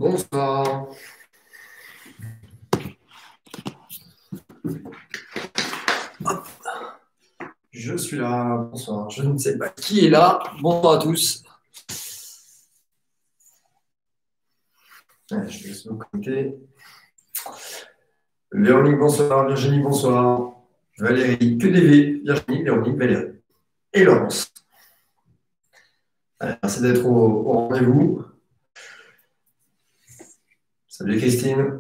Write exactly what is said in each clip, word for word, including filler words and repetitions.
Bonsoir. Hop. Je suis là. Bonsoir. Je ne sais pas qui est là. Bonsoir à tous. Allez, je vais laisser me connecter. Véronique, bonsoir. Virginie, bonsoir. Valérie, que des V. Virginie, Véronique, Valérie. Et Laurence. Allez, merci d'être au, au rendez-vous. Salut Christine.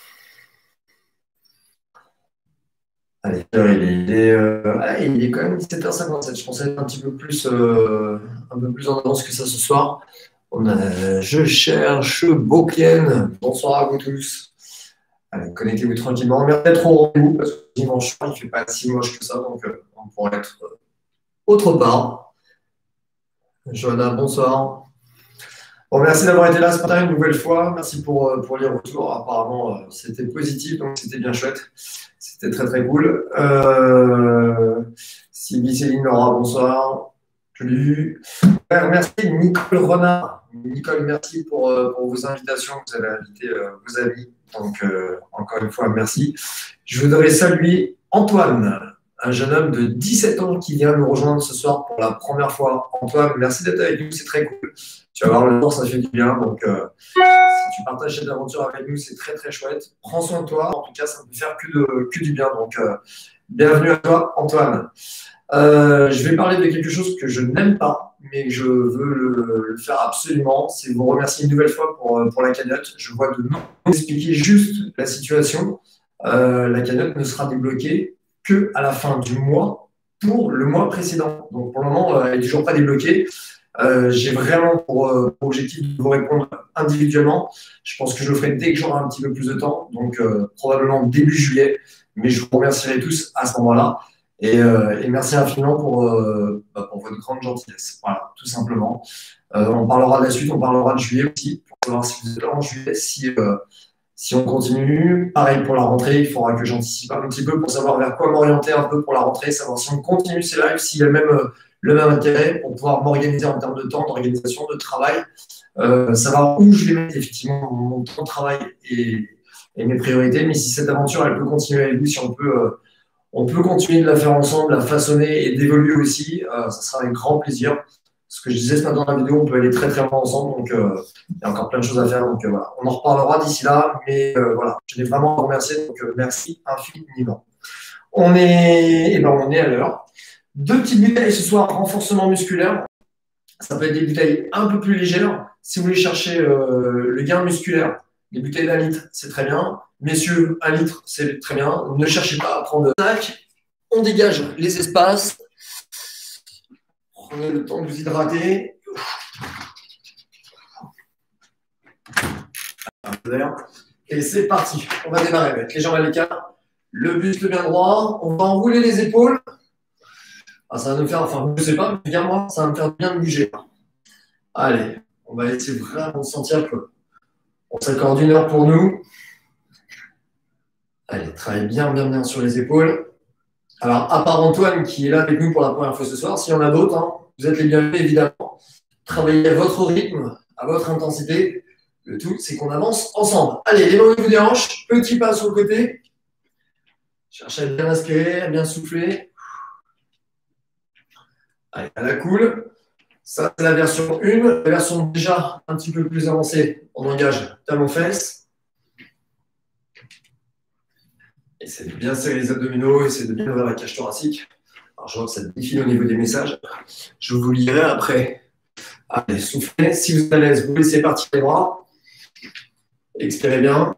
Allez, il est, il est, euh, ah, il est quand même dix-sept heures cinquante-sept. Je pensais être un petit peu plus, euh, un peu plus en avance que ça ce soir. On a, je cherche Beaupienne. Bonsoir à vous tous. Allez, connectez-vous tranquillement. Merci d'être au rendez-vous parce que dimanche soir, il ne fait pas si moche que ça, donc euh, on pourrait être euh, autre part. Johanna, bonsoir. Bon, merci d'avoir été là ce matin une nouvelle fois. Merci pour, pour les retours. Apparemment, euh, c'était positif, donc c'était bien chouette. C'était très, très cool. Euh, Sylvie, Céline, Laura, bonsoir. Salut. Merci, Nicole Renard. Nicole, merci pour, pour vos invitations. Vous avez invité euh, vos amis. Donc, euh, encore une fois, merci. Je voudrais saluer Antoine, un jeune homme de dix-sept ans qui vient nous rejoindre ce soir pour la première fois. Antoine, merci d'être avec nous, c'est très cool. Tu vas voir le temps, ça fait du bien. Donc, euh, si tu partages cette aventure avec nous, c'est très, très chouette. Prends soin de toi. En tout cas, ça ne peut faire que, de, que du bien. Donc, euh, bienvenue à toi, Antoine. Euh, je vais parler de quelque chose que je n'aime pas, mais que je veux le, le faire absolument. C'est vous remercier une nouvelle fois pour, pour la cagnotte. Je vois de non expliquer juste la situation. Euh, la cagnotte ne sera débloquée qu'à la fin du mois pour le mois précédent. Donc, pour le moment, euh, elle n'est toujours pas débloquée. Euh, j'ai vraiment pour, euh, pour objectif de vous répondre individuellement. Je pense que je le ferai dès que j'aurai un petit peu plus de temps, donc euh, probablement début juillet, mais je vous remercierai tous à ce moment-là. Et, euh, et merci infiniment pour, euh, bah, pour votre grande gentillesse. Voilà, tout simplement. Euh, on parlera de la suite, on parlera de juillet aussi, pour savoir si vous êtes là en juillet, si, euh, si on continue. Pareil pour la rentrée, il faudra que j'anticipe un petit peu pour savoir vers quoi m'orienter un peu pour la rentrée, savoir si on continue ces lives, s'il y a même euh, le même intérêt pour pouvoir m'organiser en termes de temps, d'organisation, de travail, euh, savoir où je vais mettre effectivement mon temps de travail et, et mes priorités. Mais si cette aventure, elle peut continuer avec vous, si on peut, euh, on peut continuer de la faire ensemble, la façonner et d'évoluer aussi, euh, ça sera avec grand plaisir. Ce que je disais ce matin dans la vidéo, on peut aller très très loin ensemble, donc euh, il y a encore plein de choses à faire. Donc euh, voilà, on en reparlera d'ici là, mais euh, voilà, je tenais vraiment à vous remercier, donc euh, merci infiniment. On est, eh ben, on est à l'heure. Deux petites bouteilles ce soir, renforcement musculaire. Ça peut être des bouteilles un peu plus légères. Si vous voulez chercher euh, le gain musculaire, les bouteilles d'un litre, c'est très bien. Messieurs, un litre, c'est très bien. Ne cherchez pas à prendre un sac. On dégage les espaces. Prenez le temps de vous hydrater. Et c'est parti. On va démarrer avec les jambes à l'écart. Le buste bien droit. On va enrouler les épaules. Ah, ça va nous faire, enfin, je ne sais pas, mais bien moi, ça va me faire bien bouger. Allez, on va essayer vraiment de sentir qu'on s'accorde une heure pour nous. Allez, travaille bien, bien, bien sur les épaules. Alors, à part Antoine qui est là avec nous pour la première fois ce soir, s'il y en a d'autres, hein, vous êtes les bienvenus, évidemment. Travaillez à votre rythme, à votre intensité. Le tout, c'est qu'on avance ensemble. Allez, les mains au niveau des hanches, petit pas sur le côté. Cherchez à bien inspirer, à bien souffler. Allez, à la cool. Ça, c'est la version un. La version déjà un petit peu plus avancée, on engage talons-fesses. Essayez de bien serrer les abdominaux, essayez de bien ouvrir la cage thoracique. Alors, je vois que ça défile au niveau des messages. Je vous lirai après. Allez, soufflez. Si vous êtes à l'aise, vous laissez partir les bras. Expirez bien.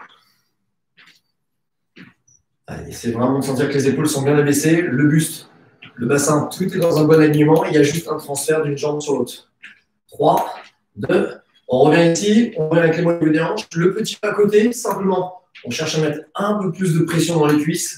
Allez, essayez vraiment de sentir que les épaules sont bien abaissées. Le buste, le bassin, tout est dans un bon alignement. Il y a juste un transfert d'une jambe sur l'autre. trois, deux, on revient ici, on revient avec les moyens des hanches. Le petit pas à côté, simplement, on cherche à mettre un peu plus de pression dans les cuisses.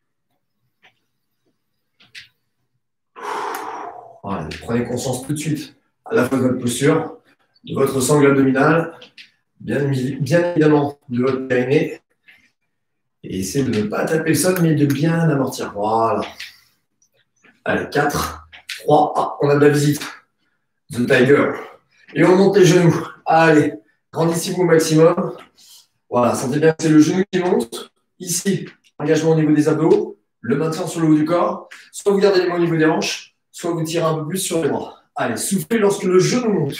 Voilà, prenez conscience tout de suite à la fois de votre posture, de votre sangle abdominale, bien, bien évidemment de votre périnée. Et essayez de ne pas taper le sol, mais de bien amortir. Voilà. Allez, quatre, trois, ah, on a de la visite. The Tiger. Et on monte les genoux. Allez, Grandissez-vous au maximum. Voilà, sentez bien que c'est le genou qui monte. Ici, engagement au niveau des abdos, le maintien sur le haut du corps. Soit vous gardez les mains au niveau des hanches, soit vous tirez un peu plus sur les bras. Allez, soufflez lorsque le genou monte.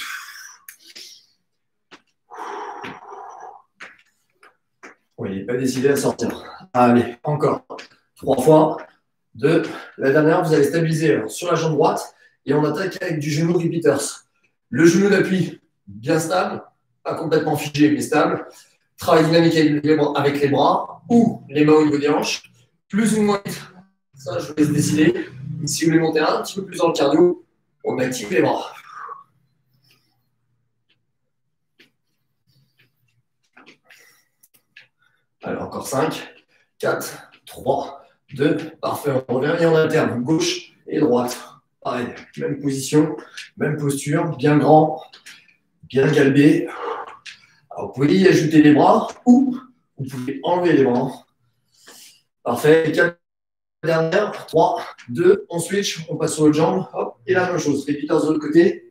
Oui, il n'est pas décidé à sortir. Allez, encore. Trois fois. Deux. La dernière, vous allez stabiliser sur la jambe droite et on attaque avec du genou repeaters. Le genou d'appui, bien stable, pas complètement figé, mais stable. Travail dynamique avec les bras, avec les bras ou les mains au niveau des hanches. Plus ou moins. Ça, je vous laisse décider. Si vous voulez monter un petit peu plus dans le cardio, on active les bras. Alors, encore cinq, quatre, trois, deux. Parfait, on revient et on alterne. Gauche et droite. Pareil, même position, même posture, bien grand, bien galbé. Alors, vous pouvez y ajouter les bras ou vous pouvez enlever les bras. Parfait. quatre dernières. trois, deux. On switch. On passe sur l'autre jambe. Hop. Et la même chose. Repeaters de l'autre côté.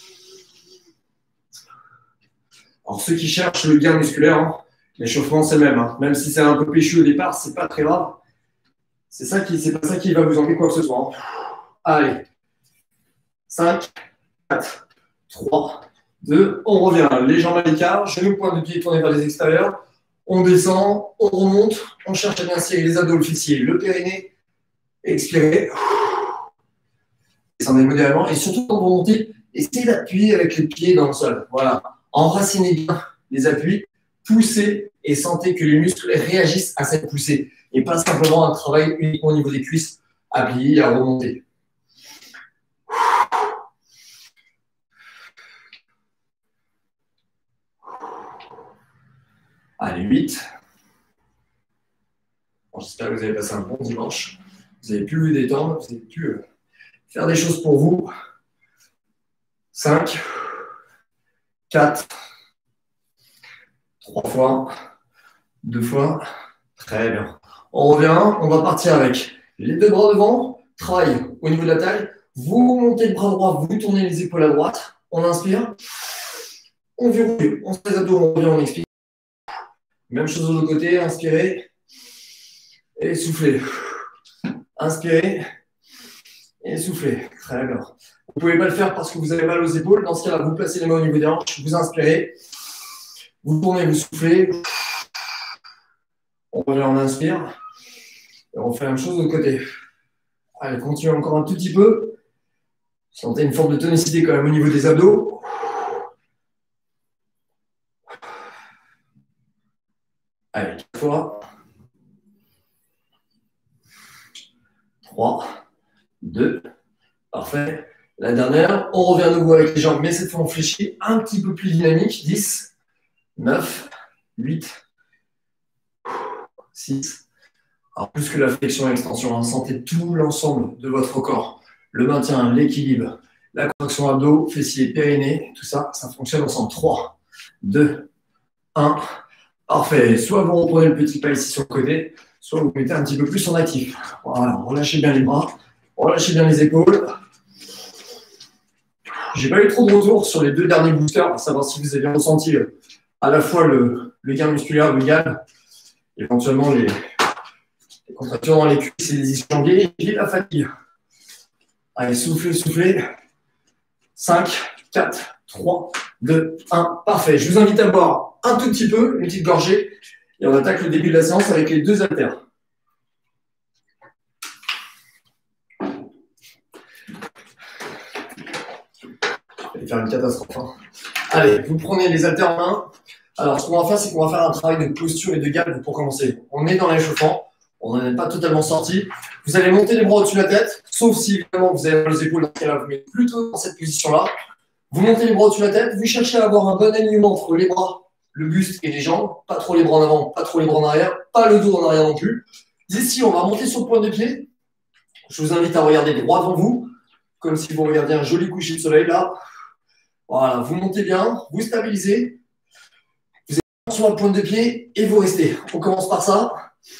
Alors, ceux qui cherchent le gain musculaire, hein, l'échauffement, c'est le même. Hein. Même si c'est un peu péchu au départ, c'est pas très grave. C'est ça qui, c'est pas ça qui va vous enlever quoi que ce soit. Hein. Allez. cinq, quatre, trois, deux. On revient. Les jambes à l'écart. Genoux, pointe de pied tournés vers les extérieurs. On descend, on remonte. On cherche à bien serrer les abdos, le fessier, le périnée. Expirez. Descendez modérément. Et surtout, quand vous montez, essayez d'appuyer avec les pieds dans le sol. Voilà. Enracinez bien les appuis. Poussez et sentez que les muscles réagissent à cette poussée. Et pas simplement un travail uniquement au niveau des cuisses à plier et à remonter. Allez, huit. Bon, j'espère que vous avez passé un bon dimanche. Vous avez pu vous détendre, vous avez pu euh, faire des choses pour vous. cinq, quatre, trois fois, deux fois. Très bien. On revient, on va partir avec les deux bras devant, travail au niveau de la taille. Vous montez le bras droit, vous tournez les épaules à droite. On inspire, on verrouille, on se fait les abdos, on revient, on expire. Même chose de l'autre côté, inspirez et soufflez. Inspirez et soufflez. Très bien. Vous ne pouvez pas le faire parce que vous avez mal aux épaules. Dans ce cas-là, vous placez les mains au niveau des hanches, vous inspirez, vous tournez, vous soufflez. On revient, on inspire. Et on fait la même chose de l'autre côté. Allez, continuez encore un tout petit peu. Sentez une forme de tonicité quand même au niveau des abdos. Allez, quatre fois. trois, deux. Parfait. La dernière, on revient à nouveau avec les jambes, mais cette fois on fléchit un petit peu plus dynamique. dix, neuf, huit, six. Alors plus que la flexion et l'extension, hein, sentez tout l'ensemble de votre corps. Le maintien, l'équilibre, la contraction abdos, fessiers, périnée, tout ça, ça fonctionne ensemble. trois, deux, un. Parfait. Soit vous reprenez le petit pas ici sur le côté, soit vous mettez un petit peu plus en actif. Voilà, relâchez bien les bras, relâchez bien les épaules. J'ai pas eu trop de retours sur les deux derniers boosters pour savoir si vous avez ressenti à la fois le, le gain musculaire, le gain, éventuellement les, les contractions dans les cuisses et les ischiondiers et la fatigue. Allez, soufflez, soufflez. cinq, quatre, trois, deux, un. Parfait. Je vous invite à boire un tout petit peu, une petite gorgée, et on attaque le début de la séance avec les deux haltères. Je vais faire une catastrophe. Hein. Allez, vous prenez les haltères en main. Alors, ce qu'on va faire, c'est qu'on va faire un travail de posture et de galbe pour commencer. On est dans l'échauffement. On n'en est pas totalement sorti. Vous allez monter les bras au-dessus de la tête, sauf si évidemment vous avez les épaules. Dans ce cas-là, vous mettez plutôt dans cette position-là. Vous montez les bras au-dessus de la tête. Vous cherchez à avoir un bon alignement entre les bras, le buste et les jambes. Pas trop les bras en avant, pas trop les bras en arrière. Pas le dos en arrière non plus. Ici, on va monter sur le point de pied. Je vous invite à regarder droit devant vous, comme si vous regardiez un joli coucher de soleil là. Voilà, vous montez bien, vous stabilisez. Vous êtes sur la pointe de pied et vous restez. On commence par ça.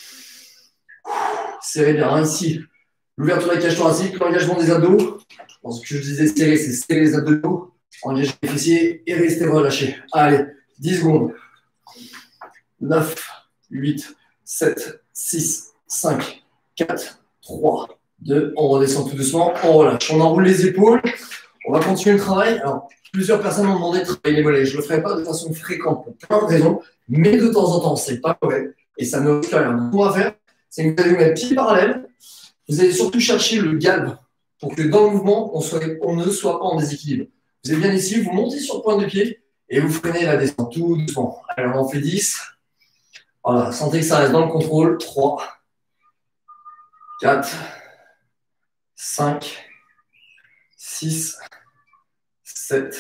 Serrez bien, hein, ici. L'ouverture de la cage thoracique, l'engagement des abdos. Ce que je disais serrer, c'est serrer les abdos, engager les fessiers et rester relâché. Allez, dix secondes. neuf, huit, sept, six, cinq, quatre, trois, deux. On redescend tout doucement. On relâche. On enroule les épaules. On va continuer le travail. Alors, plusieurs personnes m'ont demandé de travailler les mollets. Je ne le ferai pas de façon fréquente pour plein de raisons, mais de temps en temps, ce n'est pas mauvais. Et ça ne risque rien. Donc, ce qu'on va faire, c'est que vous allez vous mettre pieds parallèles. Vous allez surtout chercher le galbe pour que dans le mouvement, on, soit, on ne soit pas en déséquilibre. Vous êtes bien ici, vous montez sur le point de pied et vous freinez la descente tout doucement. Allez, on en fait dix. Voilà, sentez que ça reste dans le contrôle. trois, quatre, cinq, six, sept,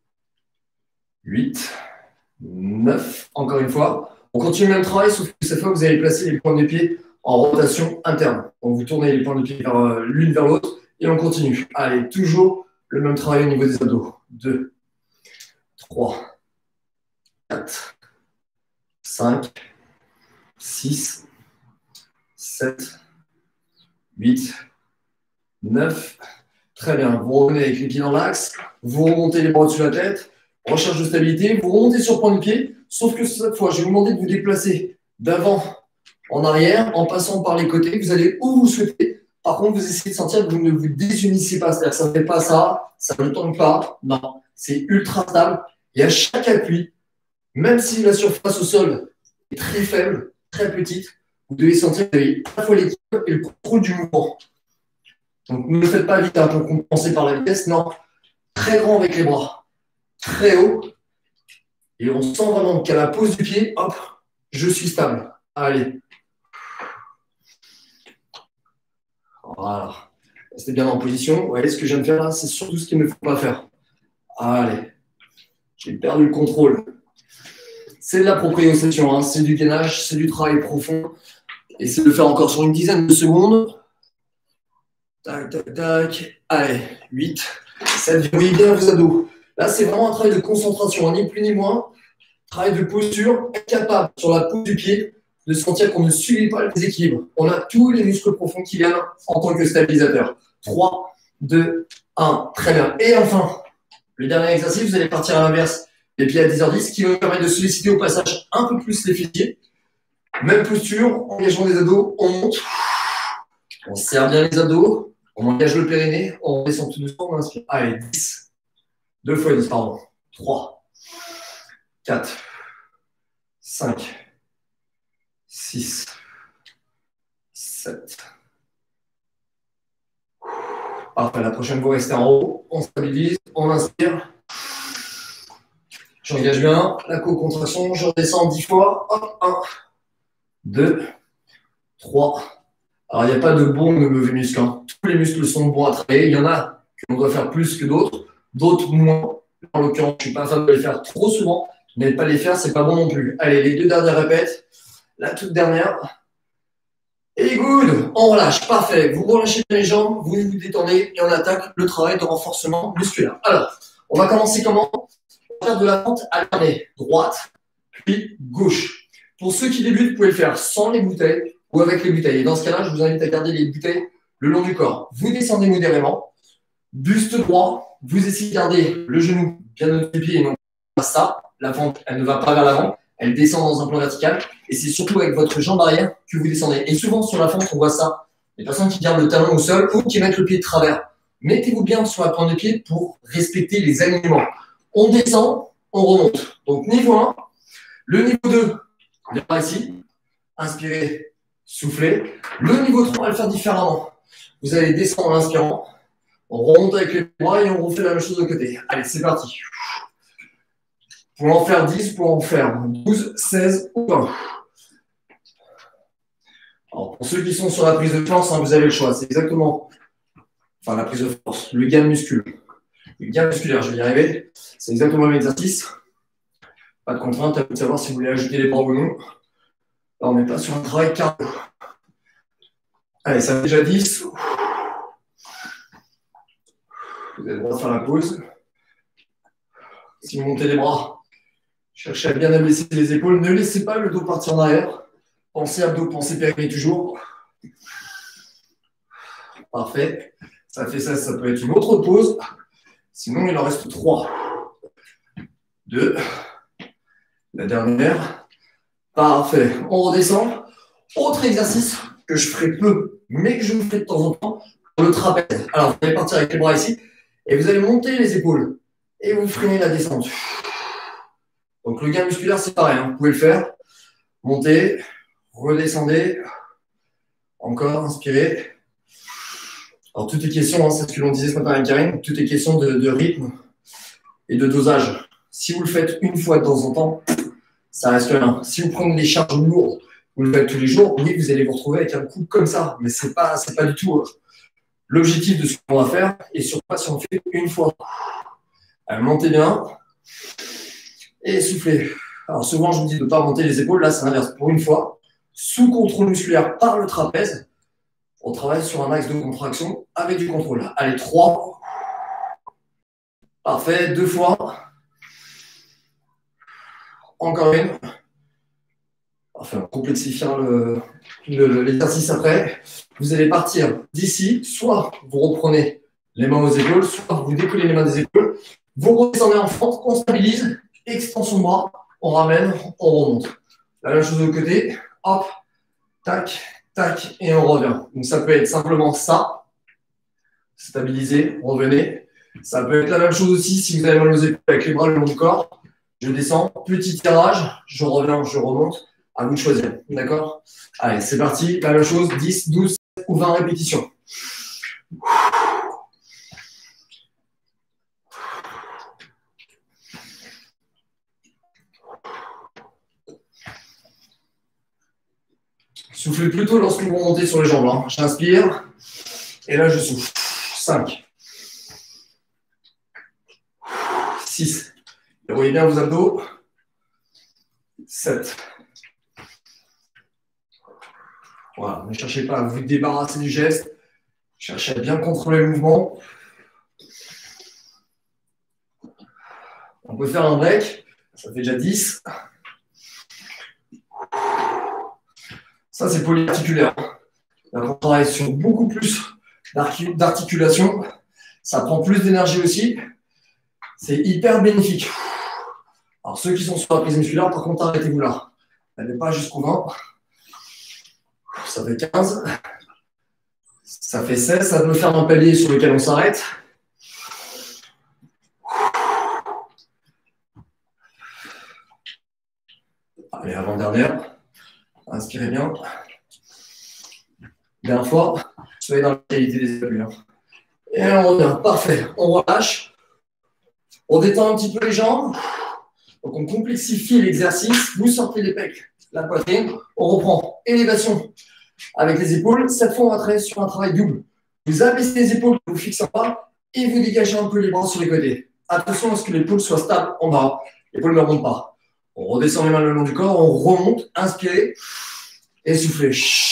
huit, neuf. Encore une fois. On continue le même travail, sauf que cette fois, vous allez placer les points de pied en rotation interne. Donc, vous tournez les points de pied vers, euh, l'une vers l'autre et on continue. Allez, toujours le même travail au niveau des abdos. deux, trois, quatre, cinq, six, sept, huit, neuf. Très bien. Vous revenez avec les pieds dans l'axe. Vous remontez les bras au-dessus de la tête. Recherche de stabilité. Vous remontez sur le point de pied. Sauf que cette fois, je vais vous demander de vous déplacer d'avant en arrière en passant par les côtés. Vous allez où vous souhaitez. Par contre, vous essayez de sentir que vous ne vous désunissez pas. C'est-à-dire que ça ne fait pas ça, ça ne tombe pas. Non, c'est ultra stable. Et à chaque appui, même si la surface au sol est très faible, très petite, vous devez sentir que vous avez à la fois l'équilibre et le contrôle du mouvement. Donc, ne le faites pas vite hein, pour compenser par la vitesse. Non, très grand avec les bras, très haut. Et on sent vraiment qu'à la pose du pied, hop, je suis stable. Allez. Voilà. Restez bien en position. Vous voyez ce que je viens de faire là, c'est surtout ce qu'il ne faut pas faire. Allez. J'ai perdu le contrôle. C'est de la proprioception, hein. C'est du gainage, c'est du travail profond. Essayez de le faire encore sur une dizaine de secondes. Tac, tac, tac. Allez, huit, sept, verrouillez bien vos abdos. Là, c'est vraiment un travail de concentration, ni plus ni moins. Travail de posture, être capable sur la pose du pied de sentir qu'on ne subit pas le déséquilibre. On a tous les muscles profonds qui viennent en tant que stabilisateur. trois, deux, un. Très bien. Et enfin, le dernier exercice, vous allez partir à l'inverse, les pieds à dix heures dix, qui va vous permettre de solliciter au passage un peu plus les fessiers. Même posture, engagement des abdos, on monte. On serre bien les abdos, on engage le périnée, on descend tout doucement, on inspire. Allez, dix. deux fois dix, pardon. trois, quatre, cinq, six, sept. Parfait, la prochaine fois, restez en haut, on stabilise, on inspire. J'engage bien la co-contraction, je redescends dix fois. Hop, un, deux, trois. Alors, il n'y a pas de bon de mauvais muscles. Hein. Tous les muscles sont bons à travailler. Il y en a qu'on doit faire plus que d'autres, d'autres moins. En l'occurrence, je ne suis pas fan de les faire trop souvent. Ne pas les faire, ce n'est pas bon non plus. Allez, les deux dernières répètes. La toute dernière. Et good, on relâche. Parfait. Vous relâchez les jambes, vous vous détendez et on attaque le travail de renforcement musculaire. Alors, on va commencer comment? On va faire de la pente alternée. Droite, puis gauche. Pour ceux qui débutent, vous pouvez le faire sans les bouteilles ou avec les bouteilles. Et dans ce cas-là, je vous invite à garder les bouteilles le long du corps. Vous descendez modérément, buste droit, vous essayez de garder le genou bien au pied et non pas ça. La pente, elle ne va pas vers l'avant, elle descend dans un plan vertical. Et c'est surtout avec votre jambe arrière que vous descendez. Et souvent, sur la fente, on voit ça. Les personnes qui gardent le talon au sol ou qui mettent le pied de travers. Mettez-vous bien sur la pointe de pied pour respecter les alignements. On descend, on remonte. Donc, niveau un. Le niveau deux, on est par ici. Inspirez, soufflez. Le niveau trois, on va le faire différemment. Vous allez descendre en inspirant. On remonte avec les bras et on refait la même chose de côté. Allez, c'est parti. Pour en faire dix, pour en faire douze, seize ou vingt. Alors, pour ceux qui sont sur la prise de force, hein, vous avez le choix. C'est exactement, enfin la prise de force, le gain musculaire. Le gain musculaire, je vais y arriver. C'est exactement le même exercice. Pas de contrainte, à vous de savoir si vous voulez ajouter les bras ou non. Là, on n'est pas sur un travail cardio. Allez, ça fait déjà dix. Vous avez le droit de faire la pause. Si vous montez les bras, cherchez à bien abaisser les épaules. Ne laissez pas le dos partir en arrière. Pensez abdos, pensez périnée toujours. Parfait. Ça fait ça, ça peut être une autre pause. Sinon, il en reste trois. deux. La dernière. Parfait. On redescend. Autre exercice que je ferai peu, mais que je vous fais de temps en temps, le trapèze. Alors, vous allez partir avec les bras ici et vous allez monter les épaules et vous freinez la descente. Donc, le gain musculaire, c'est pareil. Hein. Vous pouvez le faire. Montez, redescendez. Encore, inspirez. Alors, tout est question, hein, c'est ce que l'on disait ce matin avec Karine, tout est question de, de rythme et de dosage. Si vous le faites une fois de temps en temps, ça reste rien. Si vous prenez des charges lourdes, vous le faites tous les jours, oui, vous allez vous retrouver avec un coup comme ça. Mais ce n'est pas, c'est pas du tout euh, l'objectif de ce qu'on va faire. Et surtout pas si on le fait une fois. Alors, montez bien. Et soufflez. Alors souvent, je vous dis de ne pas monter les épaules. Là, c'est l'inverse. Pour une fois, sous contrôle musculaire par le trapèze, on travaille sur un axe de contraction avec du contrôle. Allez, trois. Parfait. Deux fois. Encore une. Parfait. On complexifie le, le, l'exercice après. Vous allez partir d'ici. Soit vous reprenez les mains aux épaules, soit vous décollez les mains des épaules. Vous redescendez en fente, on stabilise. Extension de bras. On ramène, on remonte. La même chose de l'autre côté. Hop. Tac, tac, et on revient. Donc ça peut être simplement ça. Stabiliser, revenez. Ça peut être la même chose aussi si vous avez mal aux épaules avec les bras le long du corps. Je descends, petit tirage, je reviens, je remonte. À vous de choisir. D'accord? Allez, c'est parti. La même chose, dix, douze ou vingt répétitions. Soufflez plutôt lorsque vous montez sur les jambes. Hein. J'inspire. Et là, je souffle. cinq. six. Verrouillez bien vos abdos. sept. Voilà. Ne cherchez pas à vous débarrasser du geste. Cherchez à bien contrôler le mouvement. On peut faire un break. Ça fait déjà dix. Ça, c'est polyarticulaire. On travaille sur beaucoup plus d'articulation. Ça prend plus d'énergie aussi. C'est hyper bénéfique. Alors, ceux qui sont sur la prise musculaire, par contre, arrêtez-vous là. N'allez pas jusqu'au vingt. Ça fait quinze. Ça fait seize. Ça peut faire un palier sur lequel on s'arrête. Allez, avant-dernière. Inspirez bien. Dernière fois. Soyez dans la qualité des épaules. Et on revient. Parfait. On relâche. On détend un petit peu les jambes. Donc, on complexifie l'exercice. Vous sortez les pecs, la poitrine. On reprend élévation avec les épaules. Cette fois, on va travailler sur un travail double. Vous abaissez les épaules, vous fixez pas et vous dégagez un peu les bras sur les côtés. Attention à ce que l'épaule soit stable en bas. L'épaule ne remonte pas. On redescend les mains le long du corps. On remonte. Inspirez et soufflez.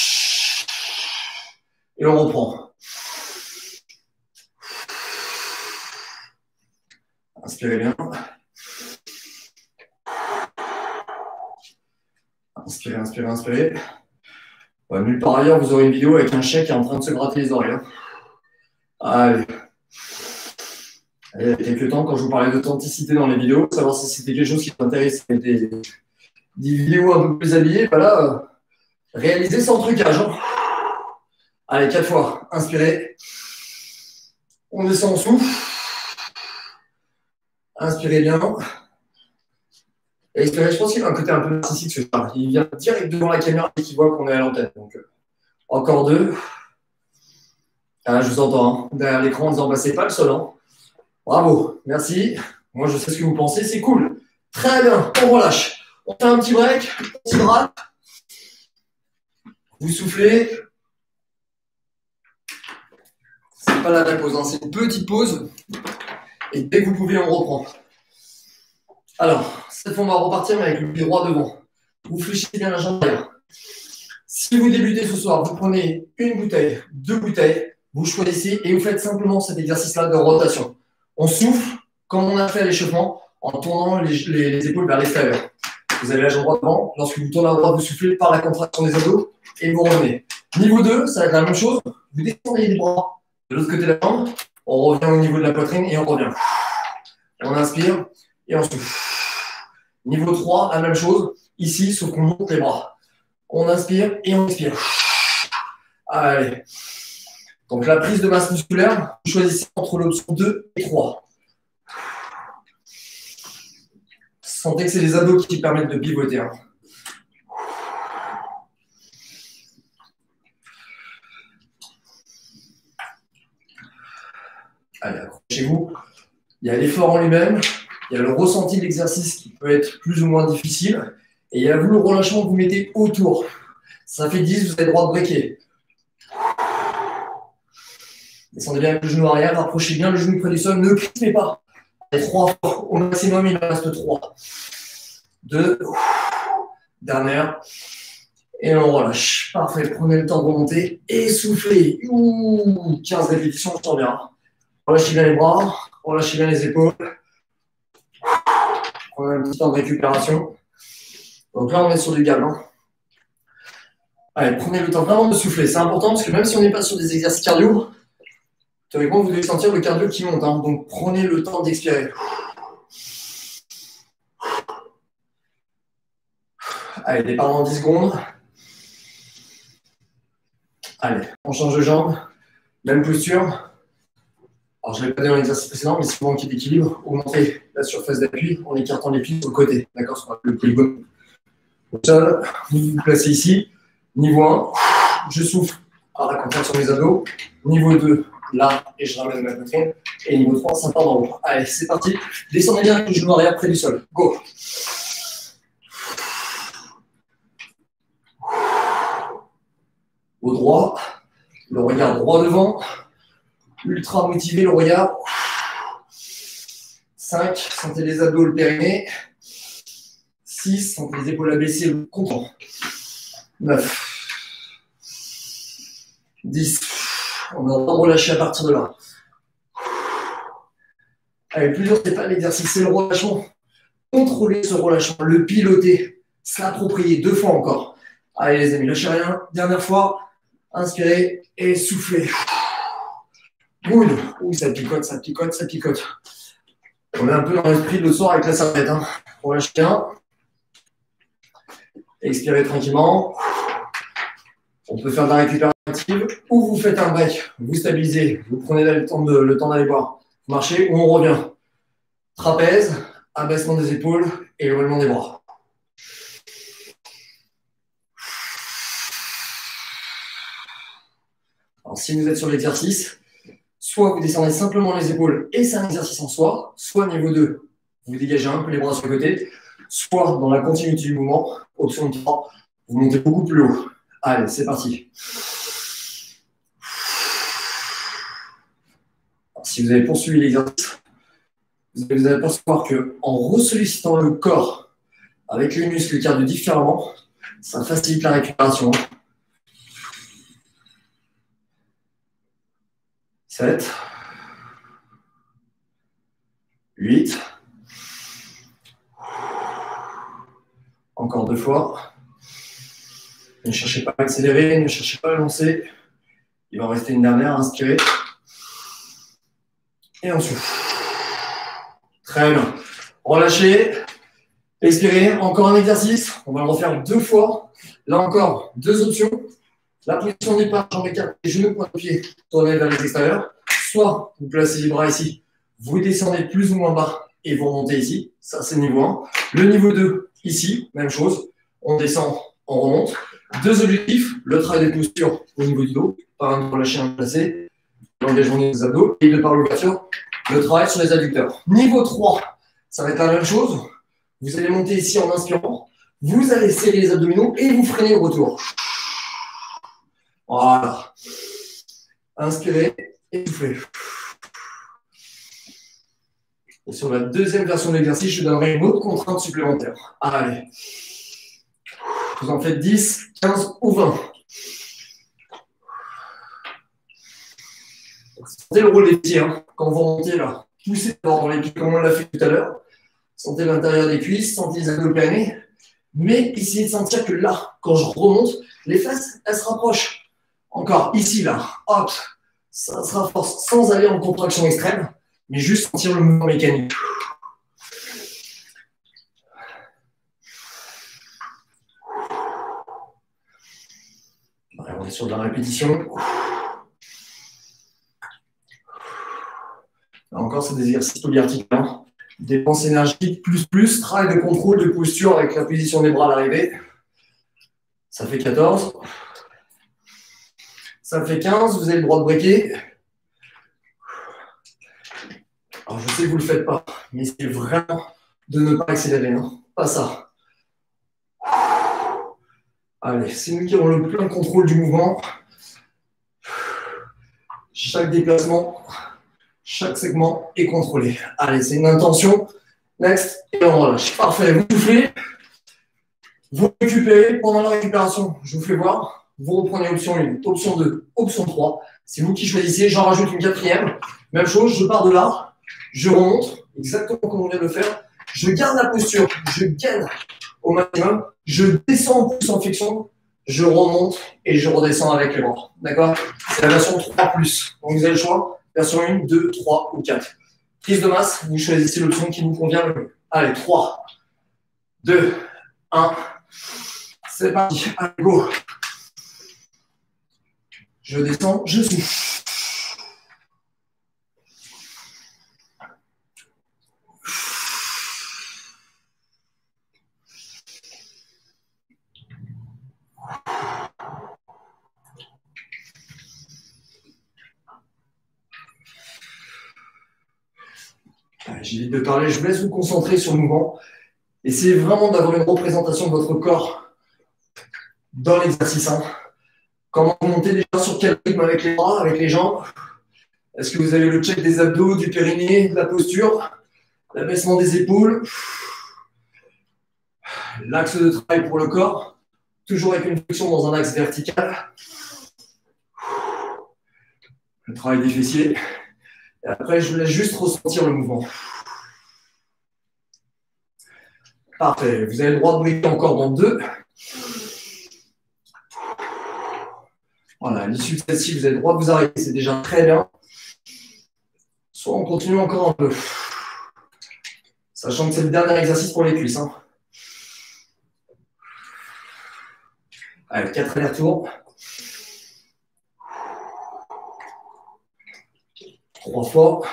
Et on reprend. Inspirez bien. Inspirez, inspirez, inspirez. Ouais, nulle part ailleurs, vous aurez une vidéo avec un chien qui est en train de se gratter les oreilles. Allez. Il y a quelques temps, quand je vous parlais d'authenticité dans les vidéos, savoir si c'était quelque chose qui vous intéresse, des, des vidéos un peu plus habillées, voilà, euh, réalisez sans trucage. Hein. Allez, quatre fois. Inspirez. On descend en souffle. Inspirez bien. Et expirez. Je pense qu'il y a un côté un peu narcissique, ce chien. Il vient direct devant la caméra et qu'il voit qu'on est à l'antenne. Donc, euh, encore deux. Ah, je vous entends. Hein. Derrière l'écran, en disant, bah, c'est pas le seul. Hein. Bravo. Merci. Moi, je sais ce que vous pensez. C'est cool. Très bien. On relâche. On fait un petit break. On s'hydrate. Vous soufflez. C'est pas la vraie pause. Hein. C'est une petite pause. Et dès que vous pouvez, on reprend. Alors, cette fois, on va repartir mais avec le pied droit devant. Vous fléchissez bien la jambe derrière. Si vous débutez ce soir, vous prenez une bouteille, deux bouteilles, vous choisissez et vous faites simplement cet exercice-là de rotation. On souffle, comme on a fait à l'échauffement, en tournant les, les, les épaules vers l'extérieur. Vous avez la jambe droite devant. Lorsque vous tournez à droite, vous soufflez par la contraction des abdos et vous revenez. Niveau deux, ça va être la même chose. Vous descendez les bras de l'autre côté de la jambe. On revient au niveau de la poitrine et on revient. On inspire et on souffle. Niveau trois, la même chose. Ici, sauf qu'on monte les bras. On inspire et on expire. Allez. Donc la prise de masse musculaire, vous choisissez entre l'option deux et trois. Sentez que c'est les abdos qui permettent de pivoter. Hein. Allez, accrochez-vous. Il y a l'effort en lui-même, il y a le ressenti de l'exercice qui peut être plus ou moins difficile, et il y a vous le relâchement que vous mettez autour. Ça fait dix, vous avez le droit de breaker. Descendez bien avec le genou arrière, rapprochez bien le genou près du sol, ne crispez pas. Allez, trois fois, au maximum, il en reste trois. Deux, dernière, et on relâche. Parfait, prenez le temps de remonter, et soufflez. Ouh, quinze répétitions, je sens bien. Relâchez bien les bras, relâchez bien les épaules. Prenez un petit temps de récupération. Donc là, on est sur du galbe. Hein. Allez, prenez le temps vraiment de souffler. C'est important parce que même si on n'est pas sur des exercices cardio, théoriquement, vous devez sentir le cardio qui monte. Hein. Donc prenez le temps d'expirer. Allez, départ dans dix secondes. Allez, on change de jambe. Même posture. Alors, je ne l'ai pas dit dans l'exercice précédent, mais si vous manquez d'équilibre, augmentez la surface d'appui en écartant les pieds sur le côté. D'accord, sur le polygone. Au sol, vous vous placez ici. Niveau un, je souffle par la contraction des abdos. Niveau deux, là, et je ramène ma poitrine. Et niveau trois, ça part dans haut. Allez, c'est parti. Descendez bien avec le genou arrière près du sol. Go. Au droit, le regard droit devant. Ultra motivé, le regard. cinq, sentez les abdos, le périnée. six, sentez les épaules abaissées, le content. neuf, dix, on va relâcher à partir de là. Allez, le plus dur, ce n'est pas l'exercice, c'est le relâchement. Contrôlez ce relâchement, le piloter, s'approprier deux fois encore. Allez les amis, lâchez rien. Dernière fois, inspirez et soufflez. Good. Ouh, ça picote, ça picote, ça picote. On est un peu dans l'esprit de l'autre soir avec la serviette. Hein. Relâchez bien. Expirez tranquillement. On peut faire de la récupérative ou vous faites un break. Vous stabilisez, vous prenez le temps de, le temps d'aller boire. Vous marchez ou on revient. Trapèze, abaissement des épaules et éloignement des bras. Alors, si vous êtes sur l'exercice, soit vous descendez simplement les épaules et c'est un exercice en soi, soit niveau deux, vous dégagez un peu les bras sur le côté, soit dans la continuité du mouvement, option trois, vous montez beaucoup plus haut. Allez, c'est parti. Alors, si vous avez poursuivi l'exercice, vous allez percevoir qu'en ressollicitant le corps avec les muscles cardio différemment, ça facilite la récupération. sept, huit, encore deux fois. Ne cherchez pas à accélérer, ne cherchez pas à lancer. Il va en rester une dernière, inspirez. Et on souffle. Très bien. Relâchez, expirez. Encore un exercice. On va le refaire deux fois. Là encore, deux options. La position de départ, jambes écartées, genoux, points de pied, tournez vers les extérieurs. Soit vous placez les bras ici, vous descendez plus ou moins bas et vous remontez ici. Ça, c'est le niveau un. Le niveau deux, ici, même chose. On descend, on remonte. Deux objectifs, le travail des postures au niveau du dos, par un relâché, un placé, l'engagement des abdos, et de par l'ouverture, le travail sur les adducteurs. Niveau trois, ça va être la même chose. Vous allez monter ici en inspirant, vous allez serrer les abdominaux et vous freinez le retour. Voilà. Inspirez et soufflez. Et sur la deuxième version de l'exercice, je donnerai une autre contrainte supplémentaire. Allez. Vous en faites dix, quinze ou vingt. Sentez le rôle des pieds. Hein. Quand vous remontez là, poussez dans les pieds comme on l'a fait tout à l'heure. Sentez l'intérieur des cuisses, sentez les abdos planés. Mais essayez de sentir que là, quand je remonte, les fesses, elles se rapprochent. Encore, ici, là, hop, ça se renforce sans aller en contraction extrême, mais juste sentir le mouvement mécanique. est sur de la répétition. Là encore, c'est des exercices polyarticulaires. Dépense énergique plus plus, travail de contrôle de posture avec la position des bras à l'arrivée. Ça fait quatorze. Ça fait quinze, vous avez le droit de breaker. Alors je sais que vous ne le faites pas, mais c'est vraiment de ne pas accélérer, hein. Pas ça. Allez, c'est nous qui avons le plein contrôle du mouvement. Chaque déplacement, chaque segment est contrôlé. Allez, c'est une intention. Next, et on relâche. Parfait, vous soufflez. Vous récupérez pendant la récupération. Je vous fais voir. Vous reprenez option un, option deux, option trois. C'est vous qui choisissez. J'en rajoute une quatrième. Même chose, je pars de là. Je remonte, exactement comme on vient de le faire. Je garde la posture. Je gagne au maximum. Je descends en plus en flexion. Je remonte et je redescends avec les bras. D'accord? C'est la version trois plus. Donc vous avez le choix. Version un, deux, trois ou quatre. Prise de masse, vous choisissez l'option qui vous convient le mieux. Allez, trois, deux, un. C'est parti. Allez, go. Je descends, je souffle. J'évite de parler, je vous laisse vous concentrer sur le mouvement. Essayez vraiment d'avoir une représentation de votre corps dans l'exercice. Hein. Comment vous montez déjà, sur quel rythme avec les bras, avec les jambes? Est-ce que vous avez le check des abdos, du périnée, de la posture, l'abaissement des épaules, l'axe de travail pour le corps, toujours avec une flexion dans un axe vertical, le travail des fessiers. Et après, je vous laisse juste ressentir le mouvement. Parfait. Vous avez le droit de breaker encore dans deux. Voilà, à l'issue de celle-ci, vous avez le droit de vous arrêter. C'est déjà très bien. Soit on continue encore un peu. Sachant que c'est le dernier exercice pour les cuisses. Hein. Allez, quatre allers-retours. Trois fois.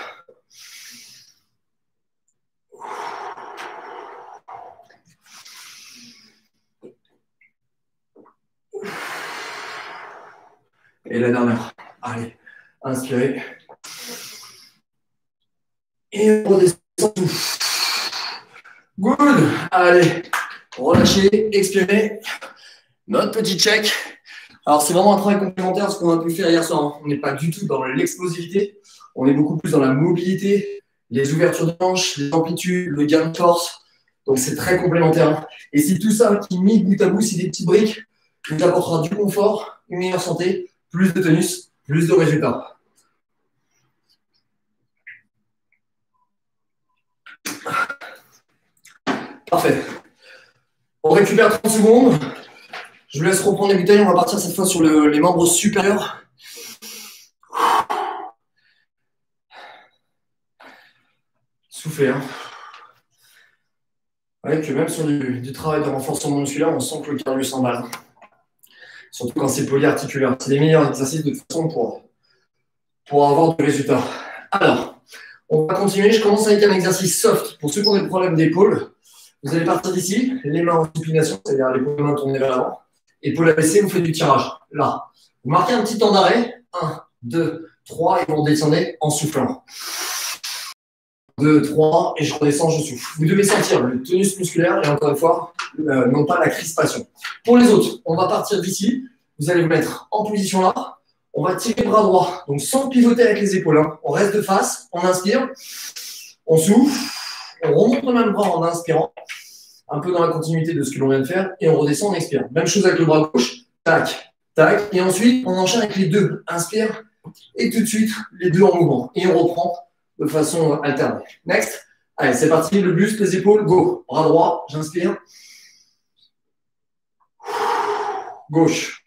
Et la dernière. Allez, inspirez. Et redescendez. Good. Allez, relâchez, expirez. Notre petit check. Alors, c'est vraiment un travail complémentaire à ce qu'on a pu faire hier soir. On n'est pas du tout dans l'explosivité. On est beaucoup plus dans la mobilité, les ouvertures de hanches, les amplitudes, le gain de force. Donc, c'est très complémentaire. Et si tout ça qui mis bout à bout, c'est des petites briques, vous apportera du confort, une meilleure santé, plus de tonus, plus de résultats. Parfait. On récupère trente secondes. Je vous laisse reprendre les bouteilles. On va partir cette fois sur le, les membres supérieurs. Soufflez. Hein. Ouais, que même sur du, du travail de renforcement musculaire, on sent que le cardio s'emballe. Surtout quand c'est polyarticulaire. C'est les meilleurs exercices de toute façon pour, pour avoir du résultat. Alors, on va continuer. Je commence avec un exercice soft. Pour ceux qui ont des problèmes d'épaule, vous allez partir d'ici, les mains en supination, c'est-à-dire les mains tournées vers l'avant. Épaule abaissée, vous faites du tirage. Là. Vous marquez un petit temps d'arrêt. un, deux, trois, et vous redescendez en soufflant. deux, trois, et je redescends, je souffle. Vous devez sentir le tonus musculaire, et encore une fois, euh, non pas la crispation. Pour les autres, on va partir d'ici. Vous allez vous mettre en position là. On va tirer le bras droit, donc sans pivoter avec les épaules. Hein. On reste de face, on inspire, on souffle, on remonte le même bras en inspirant, un peu dans la continuité de ce que l'on vient de faire, et on redescend, on expire. Même chose avec le bras gauche, tac, tac, et ensuite on enchaîne avec les deux. Inspire, et tout de suite, les deux en mouvement. Et on reprend de façon alternée. Next. Allez, c'est parti. Le buste, les épaules, go. Bras droit, j'inspire. Gauche.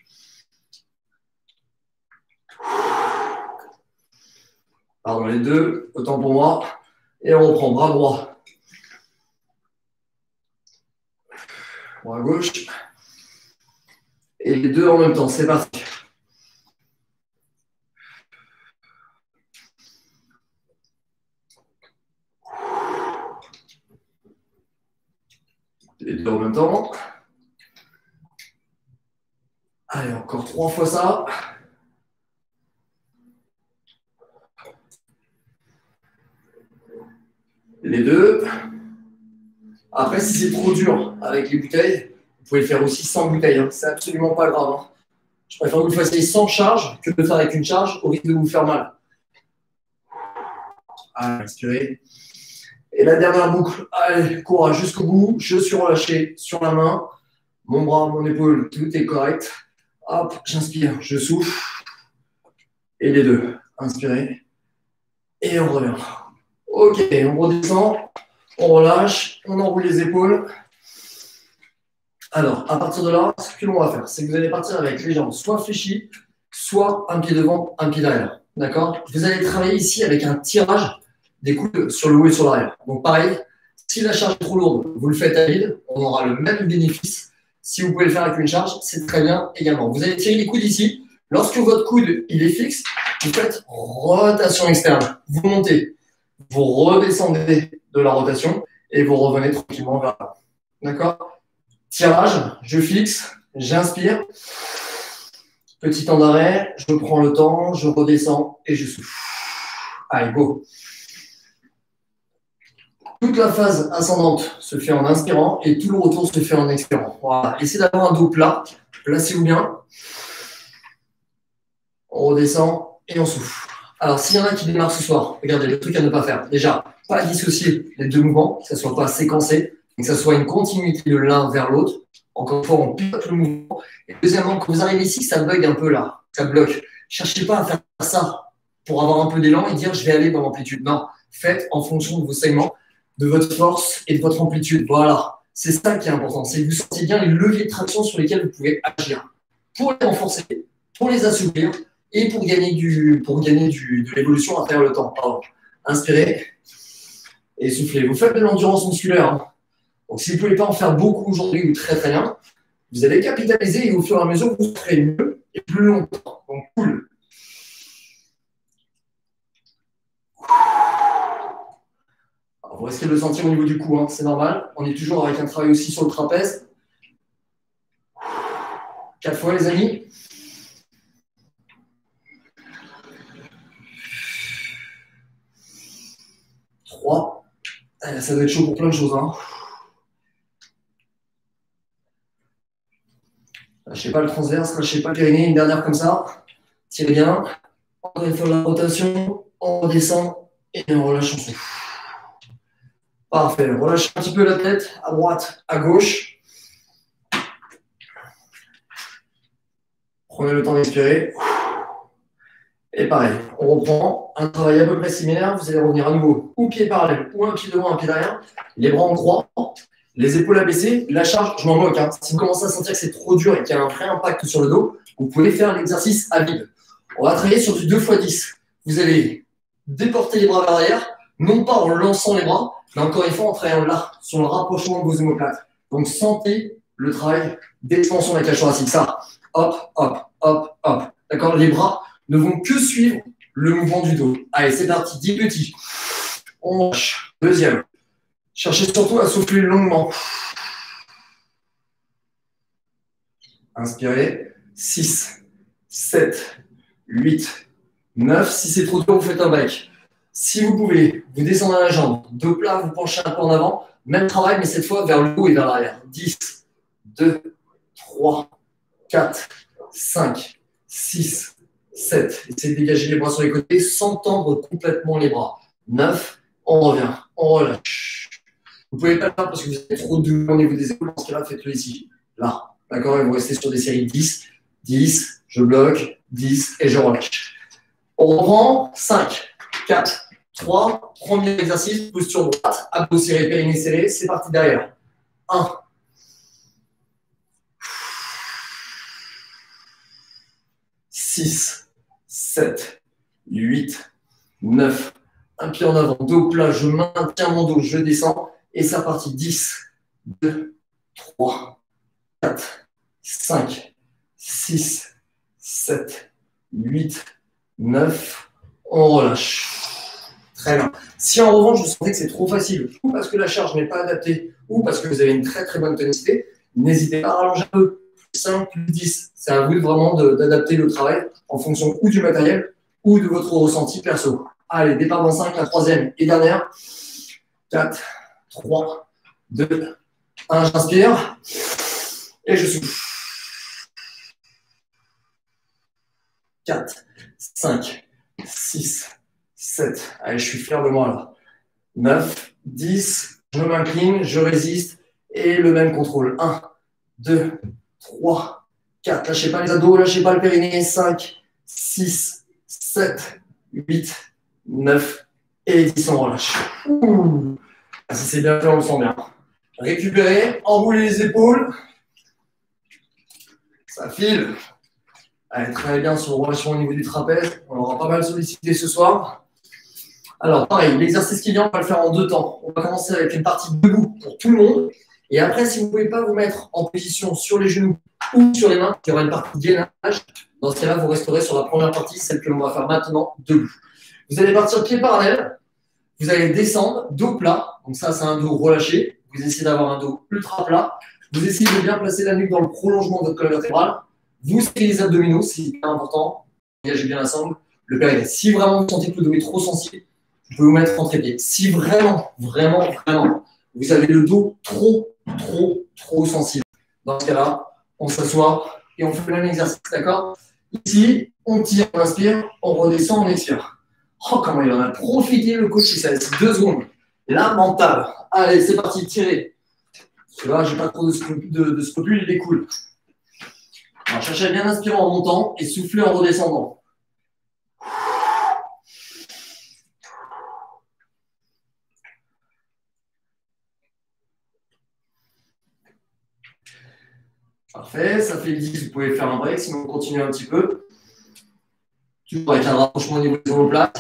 Pardon, les deux, autant pour moi. Et on reprend bras droit. Bras gauche. Et les deux en même temps, c'est parti. Les deux en même temps. Allez, encore trois fois ça. Les deux. Après, si c'est trop dur avec les bouteilles, vous pouvez le faire aussi sans bouteille. Hein. C'est absolument pas grave. Hein. Je préfère que vous le fassiez sans charge que de le faire avec une charge au risque de vous faire mal. Allez, inspirez. Et la dernière boucle. Allez, courage jusqu'au bout. Je suis relâché sur la main. Mon bras, mon épaule, tout est correct. Hop, j'inspire, je souffle. Et les deux. Inspirez. Et on revient. Ok, on redescend. On relâche. On enroule les épaules. Alors, à partir de là, ce que l'on va faire, c'est que vous allez partir avec les jambes soit fléchies, soit un pied devant, un pied derrière. D'accord? Vous allez travailler ici avec un tirage des coudes sur le haut et sur l'arrière. Donc, pareil, si la charge est trop lourde, vous le faites à vide, on aura le même bénéfice. Si vous pouvez le faire avec une charge, c'est très bien également. Vous allez tirer les coudes ici. Lorsque votre coude il est fixe, vous faites rotation externe. Vous montez, vous redescendez de la rotation et vous revenez tranquillement vers là. D'accord? Tirage, je fixe, j'inspire. Petit temps d'arrêt, je prends le temps, je redescends et je souffle. Allez, go. Toute la phase ascendante se fait en inspirant et tout le retour se fait en expirant. Voilà. Essayez d'avoir un dos plat. Placez-vous bien. On redescend et on souffle. Alors, s'il y en a qui démarrent ce soir, regardez, le truc à ne pas faire. Déjà, pas dissocier les deux mouvements, que ça ne soit pas séquencé, mais que ça soit une continuité de l'un vers l'autre. Encore une fois, on pilote le mouvement. Et deuxièmement, quand vous arrivez ici, ça bug un peu là, ça bloque. Cherchez pas à faire ça pour avoir un peu d'élan et dire je vais aller dans l'amplitude. Non, faites en fonction de vos segments, de votre force et de votre amplitude. Voilà, c'est ça qui est important. C'est que vous sentez bien les leviers de traction sur lesquels vous pouvez agir pour les renforcer, pour les assouplir et pour gagner, du, pour gagner du, de l'évolution à travers le temps. Pardon. Inspirez et soufflez. Vous faites de l'endurance musculaire. Hein. Donc, si vous ne pouvez pas en faire beaucoup aujourd'hui ou très très bien, vous allez capitaliser et au fur et à mesure, vous ferez mieux et plus longtemps. Donc, cool. Alors, vous risquez de le sentir au niveau du cou, hein, c'est normal. On est toujours avec un travail aussi sur le trapèze. Quatre fois, les amis. Trois. Ça doit être chaud pour plein de choses. Hein. Lâchez pas le transverse, lâchez pas le périnée. Une dernière comme ça. Tirez bien. Encore une fois la rotation. On redescend et on relâche en souffle. Parfait. Relâchez un petit peu la tête à droite, à gauche. Prenez le temps d'expirer. Et pareil, on reprend un travail à peu près similaire. Vous allez revenir à nouveau ou pied parallèle, ou un pied devant, un pied derrière. Les bras en croix, les épaules abaissées. La charge, je m'en moque. Hein. Si vous commencez à sentir que c'est trop dur et qu'il y a un vrai impact sur le dos, vous pouvez faire l'exercice à vide. On va travailler sur du deux fois dix. Vous allez déporter les bras vers l'arrière, non pas en lançant les bras, mais encore une fois en travaillant là, sur le rapprochement de vos omoplates. Donc, sentez le travail d'expansion de la cage thoracique. Ça, hop, hop, hop, hop. D'accord? Les bras ne vont que suivre le mouvement du dos. Allez, c'est parti. dix petits. On lâche. Deuxième. Cherchez surtout à souffler longuement. Inspirez. six, sept, huit, neuf. Si c'est trop dur, vous faites un break. Si vous pouvez, vous descendez à la jambe. Dos plat, vous penchez un peu en avant. Même travail, mais cette fois vers le haut et vers l'arrière. dix, deux, trois, quatre, cinq, six, sept. Essayez de dégager les bras sur les côtés sans tendre complètement les bras. neuf. On revient. On relâche. Vous ne pouvez pas le faire parce que vous êtes trop doux au niveau des épaules. Dans ce cas-là, faites-le ici. Là. D'accord? Et vous restez sur des séries dix. dix. Je bloque. dix. Et je relâche. On reprend. cinq, quatre, trois. Premier exercice. Posture droite. Abdos serrés, périnée serré. C'est parti derrière. un. six, sept, huit, neuf. Un pied en avant, dos plat, je maintiens mon dos, je descends. Et c'est parti. dix, deux, trois, quatre, cinq, six, sept, huit, neuf. On relâche. Très bien. Si en revanche, vous sentez que c'est trop facile, ou parce que la charge n'est pas adaptée, ou parce que vous avez une très très bonne tonicité, n'hésitez pas à rallonger un peu. cinq plus dix. C'est à vous vraiment d'adapter le travail en fonction ou du matériel ou de votre ressenti perso. Allez, départ dans cinq, la troisième et dernière. quatre, trois, deux, un. J'inspire et je souffle. quatre, cinq, six, sept. Allez, je suis fier de moi là. neuf, dix. Je m'incline, je résiste et le même contrôle. un, deux, trois, quatre. Lâchez pas les abdos, lâchez pas le périnée. cinq, six, sept, huit, neuf et dix. On relâche. Ouh. Ça c'est bien fait, on le sent bien. Récupérez, enroulez les épaules. Ça file. Allez, travaillez bien sur le relâchement au niveau du trapèze. On aura pas mal sollicité ce soir. Alors, pareil, l'exercice qui vient, on va le faire en deux temps. On va commencer avec une partie debout pour tout le monde. Et après, si vous ne pouvez pas vous mettre en position sur les genoux ou sur les mains, il y aura une partie gainage. Dans ce cas-là, vous resterez sur la première partie, celle que l'on va faire maintenant debout. Vous allez partir pieds parallèles. Vous allez descendre, dos plat. Donc ça, c'est un dos relâché. Vous essayez d'avoir un dos ultra plat. Vous essayez de bien placer la nuque dans le prolongement de votre colonne vertébrale. Vous serrez les abdominaux, c'est hyper important. Engagez bien la sangle, le périnée. Si vraiment vous sentez que le dos est trop sensible, vous pouvez vous mettre en trépied. Si vraiment, vraiment, vraiment, vous avez le dos trop, trop, trop sensible, dans ce cas-là, on s'assoit et on fait le même exercice, d'accord? Ici, on tire, on inspire, on redescend, on expire. Oh, comment il en a profité, le coach, il s'est laissé deux secondes. Lamentable. Allez, c'est parti, tirez. Parce que là, j'ai pas trop de, de, de scrupules, il est cool. Alors, cherchez à bien inspirer en montant et souffler en redescendant. Parfait, ça fait dix, vous pouvez faire un break, sinon on continue un petit peu. Toujours avec un rapprochement au niveau des omoplates.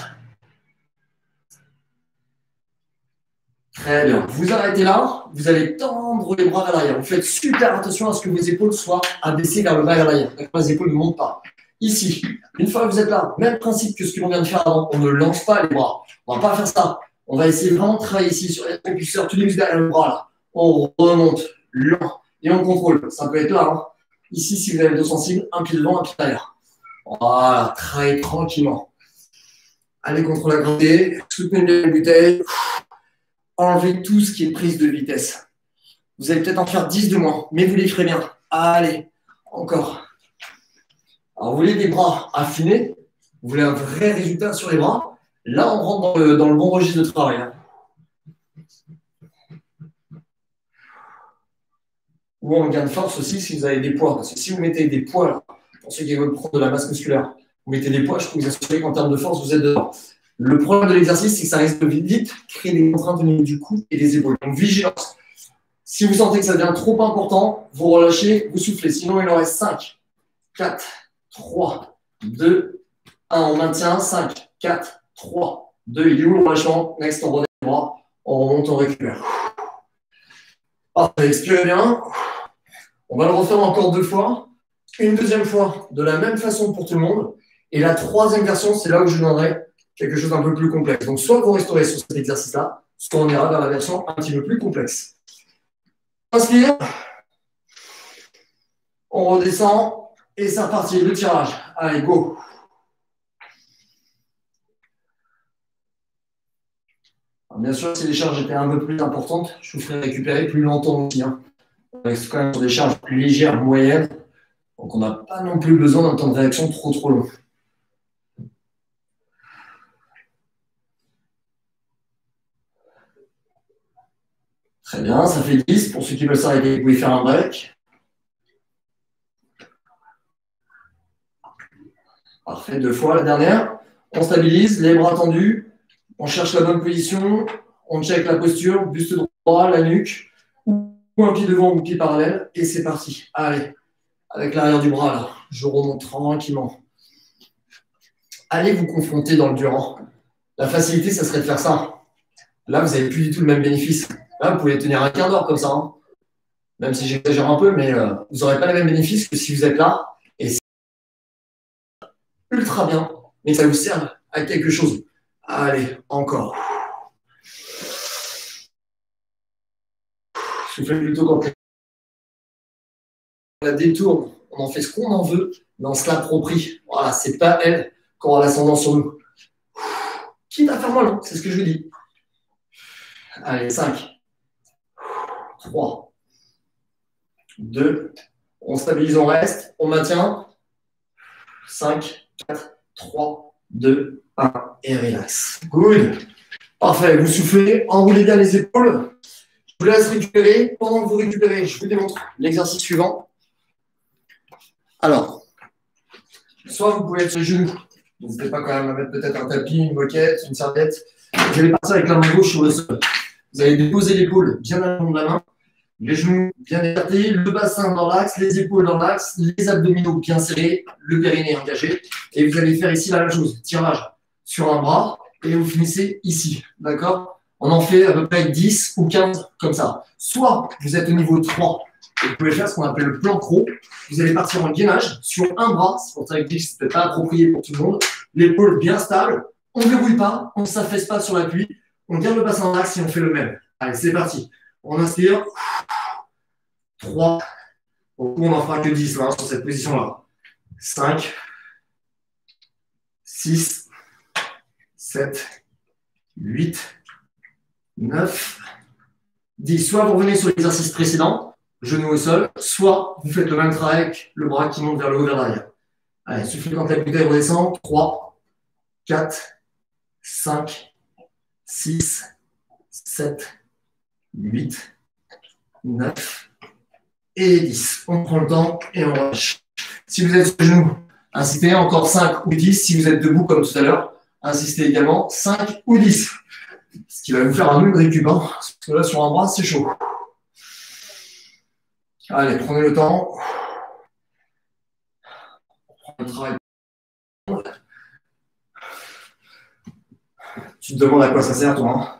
Très bien. Vous arrêtez là, vous allez tendre les bras vers l'arrière. Vous faites super attention à ce que vos épaules soient abaissées vers le bas et vers l'arrière. Les épaules ne montent pas. Ici, une fois que vous êtes là, même principe que ce que l'on vient de faire avant, on ne lance pas les bras. On ne va pas faire ça. On va essayer vraiment de travailler ici sur les propulseurs, tous les muscles derrière le bras là. On remonte, lent, et on contrôle. Ça peut être là. Hein. Ici, si vous avez le dos sensible, un pied devant, un pied derrière. Voilà, travaillez tranquillement. Allez contre la gravité, soutenez bien la bouteille. Enlevez tout ce qui est prise de vitesse. Vous allez peut-être en faire dix de moins, mais vous les ferez bien. Allez, encore. Alors, vous voulez des bras affinés, vous voulez un vrai résultat sur les bras. Là, on rentre dans le, dans le bon registre de travail. Hein. Ou en gain de force aussi si vous avez des poids. Parce que si vous mettez des poids, là, pour ceux qui veulent prendre de la masse musculaire, vous mettez des poids, je peux vous assurer qu'en termes de force, vous êtes dedans. Le problème de l'exercice, c'est que ça risque de vite créer des contraintes au niveau du cou et des épaules. Donc, vigilance. Si vous sentez que ça devient trop important, vous relâchez, vous soufflez. Sinon, il en reste cinq, quatre, trois, deux, un. On maintient. cinq, quatre, trois, deux. Il est où le relâchement? Next, on redescend les bras. On remonte, on récupère. Parfait. Expirez bien. On va le refaire encore deux fois. Une deuxième fois, de la même façon pour tout le monde. Et la troisième version, c'est là où je donnerai quelque chose d'un peu plus complexe. Donc, soit vous resterez sur cet exercice-là, soit on ira vers la version un petit peu plus complexe. Inspire. On redescend. Et c'est reparti, le tirage. Allez, go. Alors, bien sûr, si les charges étaient un peu plus importantes, je vous ferai récupérer plus longtemps aussi. Hein. On reste quand même sur des charges plus légères, moyennes. Donc, on n'a pas non plus besoin d'un temps de réaction trop, trop long. Très bien, ça fait dix. Pour ceux qui veulent s'arrêter, vous pouvez faire un break. Parfait, deux fois. La dernière, on stabilise, les bras tendus, on cherche la bonne position, on check la posture, buste droit, la nuque, ou un pied devant ou un pied parallèle, et c'est parti. Allez, avec l'arrière du bras, là, je remonte tranquillement. Allez vous confronter dans le dur. La facilité, ça serait de faire ça. Là, vous n'avez plus du tout le même bénéfice. Là, vous pouvez tenir un quart d'heure comme ça, hein. Même si j'exagère un peu, mais euh, vous n'aurez pas les mêmes bénéfices que si vous êtes là. Et c'est ultra bien, mais ça vous sert à quelque chose. Allez, encore. Soufflez plutôt quand on la détourne. On en fait ce qu'on en veut, mais on se l'approprie. Voilà, c'est pas elle qui aura l'ascendant sur nous. Quitte à faire mal, c'est ce que je vous dis. Allez, cinq, trois, deux, on stabilise, on reste, on maintient. cinq, quatre, trois, deux, un, et relax. Good. Parfait, vous soufflez, enroulez bien les épaules. Je vous laisse récupérer. Pendant que vous récupérez, je vous démontre l'exercice suivant. Alors, soit vous pouvez être sur les genoux. N'hésitez pas quand même à mettre peut-être un tapis, une moquette, une serviette. Vous allez partir avec la main gauche sur le sol. Vous allez déposer l'épaule bien à l'avant de la main, les genoux bien écartés, le bassin dans l'axe, les épaules dans l'axe, les abdominaux bien serrés, le périnée engagé. Et vous allez faire ici la même chose, tirage sur un bras et vous finissez ici. D'accord? On en fait à peu près dix ou quinze comme ça. Soit vous êtes au niveau trois et vous pouvez faire ce qu'on appelle le plan crawl. Vous allez partir en gainage sur un bras. C'est pour ça que je dis que ce n'est peut-être pas approprié pour tout le monde. L'épaule bien stable. On ne verrouille pas, on ne s'affaisse pas sur l'appui. On garde le bassin dans l'axe et on fait le même. Allez, c'est parti. On inspire. trois. On n'en fera que dix hein, sur cette position-là. cinq, six, sept, huit, neuf, dix. Soit vous revenez sur l'exercice précédent, genou au sol, soit vous faites le même travail avec le bras qui monte vers le haut, vers l'arrière. Allez, soufflez quand la bouteille redescend. trois, quatre, cinq, six, sept, huit, neuf et dix. On prend le temps et on relâche. Si vous êtes sur le genou, insistez encore cinq ou dix. Si vous êtes debout comme tout à l'heure, insistez également cinq ou dix. Ce qui va vous faire un nœud de récup. Hein, parce que là, sur un bras, c'est chaud. Allez, prenez le temps. On prend le travail. Tu te demandes à quoi ça sert, toi.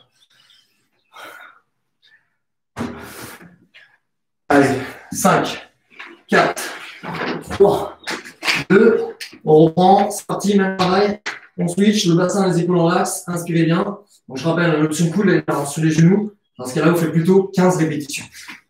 Hein. Allez, cinq, quatre, trois, deux, on reprend, c'est parti, même travail. On switch, le bassin, les épaules en l'axe, inspirez bien. Donc, je rappelle, l'option cool, elle est sur les genoux. Dans ce cas-là, vous faites plutôt quinze répétitions.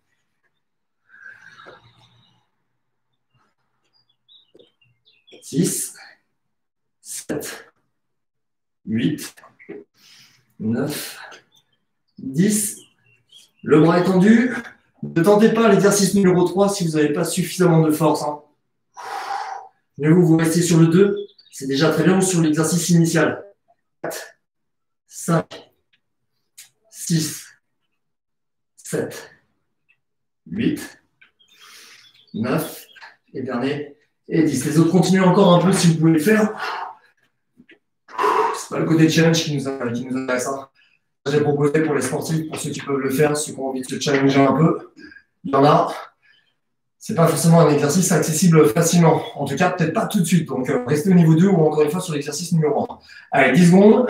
six, sept, huit, neuf, dix. Le bras est tendu. Ne tentez pas l'exercice numéro trois si vous n'avez pas suffisamment de force. Hein. Mais vous, vous restez sur le deux. C'est déjà très bien, ou sur l'exercice initial. quatre, cinq, six, sept, huit, neuf, et dernier, et dix. Les autres continuez encore un peu si vous pouvez le faire. C'est pas le côté challenge qui nous, a, qui nous intéresse. Hein. J'ai proposé pour les sportifs, pour ceux qui peuvent le faire, ceux qui ont envie de se challenger un peu. Il y en a. Ce n'est pas forcément un exercice accessible facilement. En tout cas, peut-être pas tout de suite. Donc, euh, restez au niveau deux ou encore une fois sur l'exercice numéro un. Allez, dix secondes.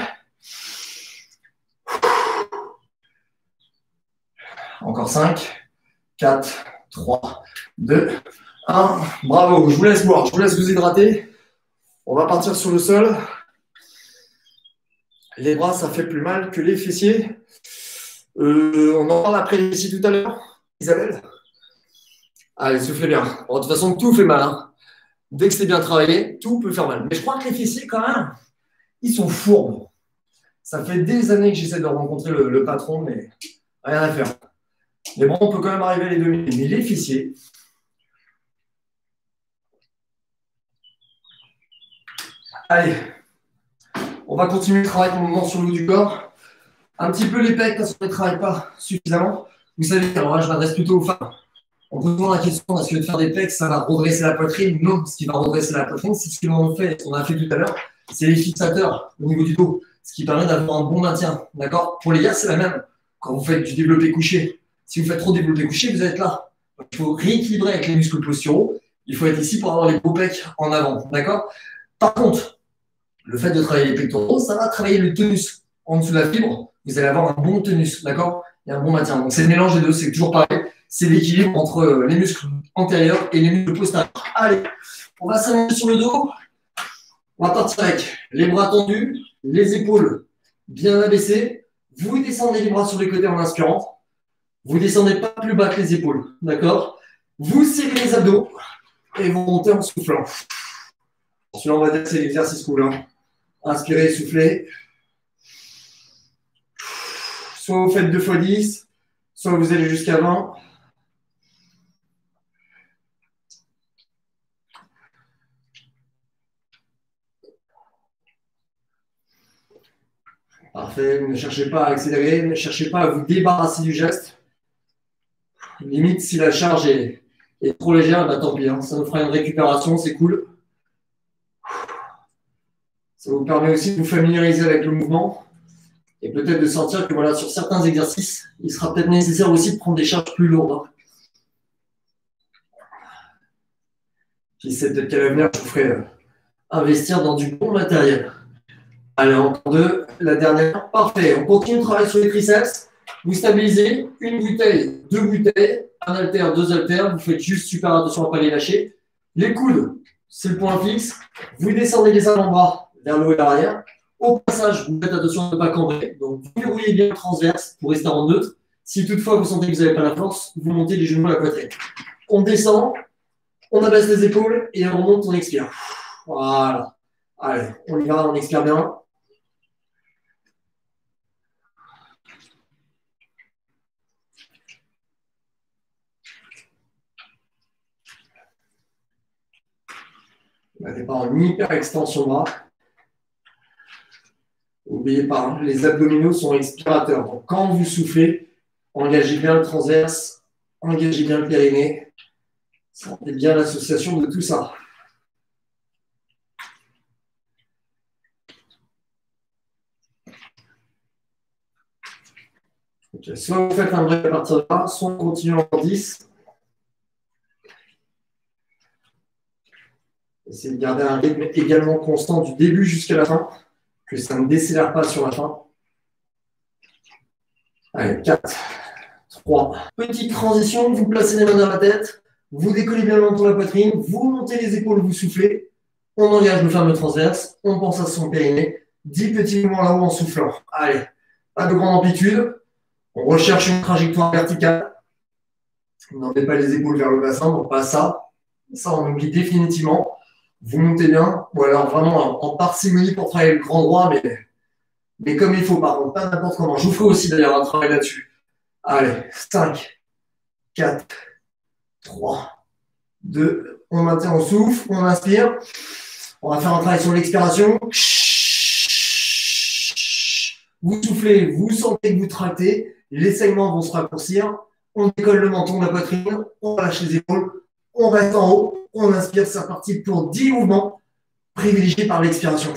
Encore cinq, quatre, trois, deux, un. Bravo, je vous laisse boire, je vous laisse vous hydrater. On va partir sur le sol. Les bras, ça fait plus mal que les fessiers. Euh, on en parle après les fessiers tout à l'heure. Isabelle? Allez, soufflez bien. Bon, de toute façon, tout fait mal. Hein. Dès que c'est bien travaillé, tout peut faire mal. Mais je crois que les fessiers, quand même, ils sont fourbes. Ça fait des années que j'essaie de rencontrer le, le patron, mais rien à faire. Les bras, on peut quand même arriver à les dominer. Mais les fessiers... Allez. On va continuer le travail pour le moment sur le haut du corps. Un petit peu les pecs parce qu'on ne travaille pas suffisamment. Vous savez, alors là, je m'adresse plutôt aux femmes. On peut poser la question, est-ce que de faire des pecs, ça va redresser la poitrine? Non, ce qui va redresser la poitrine, c'est ce qu'on fait, on a fait tout à l'heure, c'est les fixateurs au niveau du dos, ce qui permet d'avoir un bon maintien. D'accord? Pour les gars, c'est la même. Quand vous faites du développé couché, si vous faites trop développé couché, vous êtes là. Donc, il faut rééquilibrer avec les muscles posturaux. Il faut être ici pour avoir les gros pecs en avant. D'accord? Par contre, le fait de travailler les pectoraux, ça va travailler le tonus en dessous de la fibre. Vous allez avoir un bon tonus. D'accord? Et un bon maintien. Donc, c'est le mélange des deux, c'est toujours pareil. C'est l'équilibre entre les muscles antérieurs et les muscles postérieurs. Allez, on va s'allonger sur le dos. On va partir avec les bras tendus, les épaules bien abaissé. Vous descendez les bras sur les côtés en inspirant. Vous descendez pas plus bas que les épaules. D'accord? Vous serrez les abdos et vous montez en soufflant. Celui-là, on va dire que c'est l'exercice cool. Hein. Inspirez, soufflez. Soit vous faites deux fois dix, soit vous allez jusqu'à vingt. Parfait. Ne cherchez pas à accélérer, ne cherchez pas à vous débarrasser du geste. Limite, si la charge est, est trop légère, bah, tant pis. Hein. Ça nous fera une récupération, c'est cool. Ça vous permet aussi de vous familiariser avec le mouvement et peut-être de sentir que voilà, sur certains exercices, il sera peut-être nécessaire aussi de prendre des charges plus lourdes. Puis c'est peut-être qu'à l'avenir, je vous ferai euh, investir dans du bon matériel. Allez, encore deux. La dernière. Parfait. On continue de travailler sur les triceps. Vous stabilisez une bouteille, deux bouteilles, un haltère, deux haltères. Vous faites juste super attention à ne pas les lâcher. Les coudes, c'est le point fixe. Vous descendez les avant-bras vers le haut et l'arrière. Au passage, vous faites attention à ne pas cambrer. Donc, vous verrouillez bien le transverse pour rester en neutre. Si toutefois vous sentez que vous n'avez pas la force, vous montez les genoux à la poitrine. On descend, on abaisse les épaules et on remonte, on expire. Voilà. Allez, on y va, on expire bien. Vous n'êtes pas en hyper extension bras. N'oubliez pas, hein, les abdominaux sont expirateurs. Donc, quand vous soufflez, engagez bien le transverse, engagez bien le périnée. Sentez bien l'association de tout ça. Okay. Soit vous faites un break à partir de là, soit on continue en dix. Essayez de garder un rythme également constant du début jusqu'à la fin, que ça ne décélère pas sur la fin. Allez, quatre, trois. Petite transition, vous placez les mains dans la tête, vous décollez bien le menton de la poitrine, vous montez les épaules, vous soufflez, on engage le fameux transverse, on pense à son périnée, dix petits mouvements là-haut en soufflant. Allez, pas de grande amplitude, on recherche une trajectoire verticale, on n'en met pas les épaules vers le bassin, donc pas ça, ça on oublie définitivement. Vous montez bien, ou alors vraiment en parcimonie pour travailler le grand droit, mais, mais comme il faut, par contre, pas n'importe comment. Je vous ferai aussi d'ailleurs un travail là-dessus. Allez, cinq, quatre, trois, deux, on maintient, on souffle, on inspire. On va faire un travail sur l'expiration. Vous soufflez, vous sentez que vous tractez, les segments vont se raccourcir, on décolle le menton de la poitrine, on relâche les épaules, on reste en haut, on inspire, c'est reparti pour dix mouvements privilégiés par l'expiration.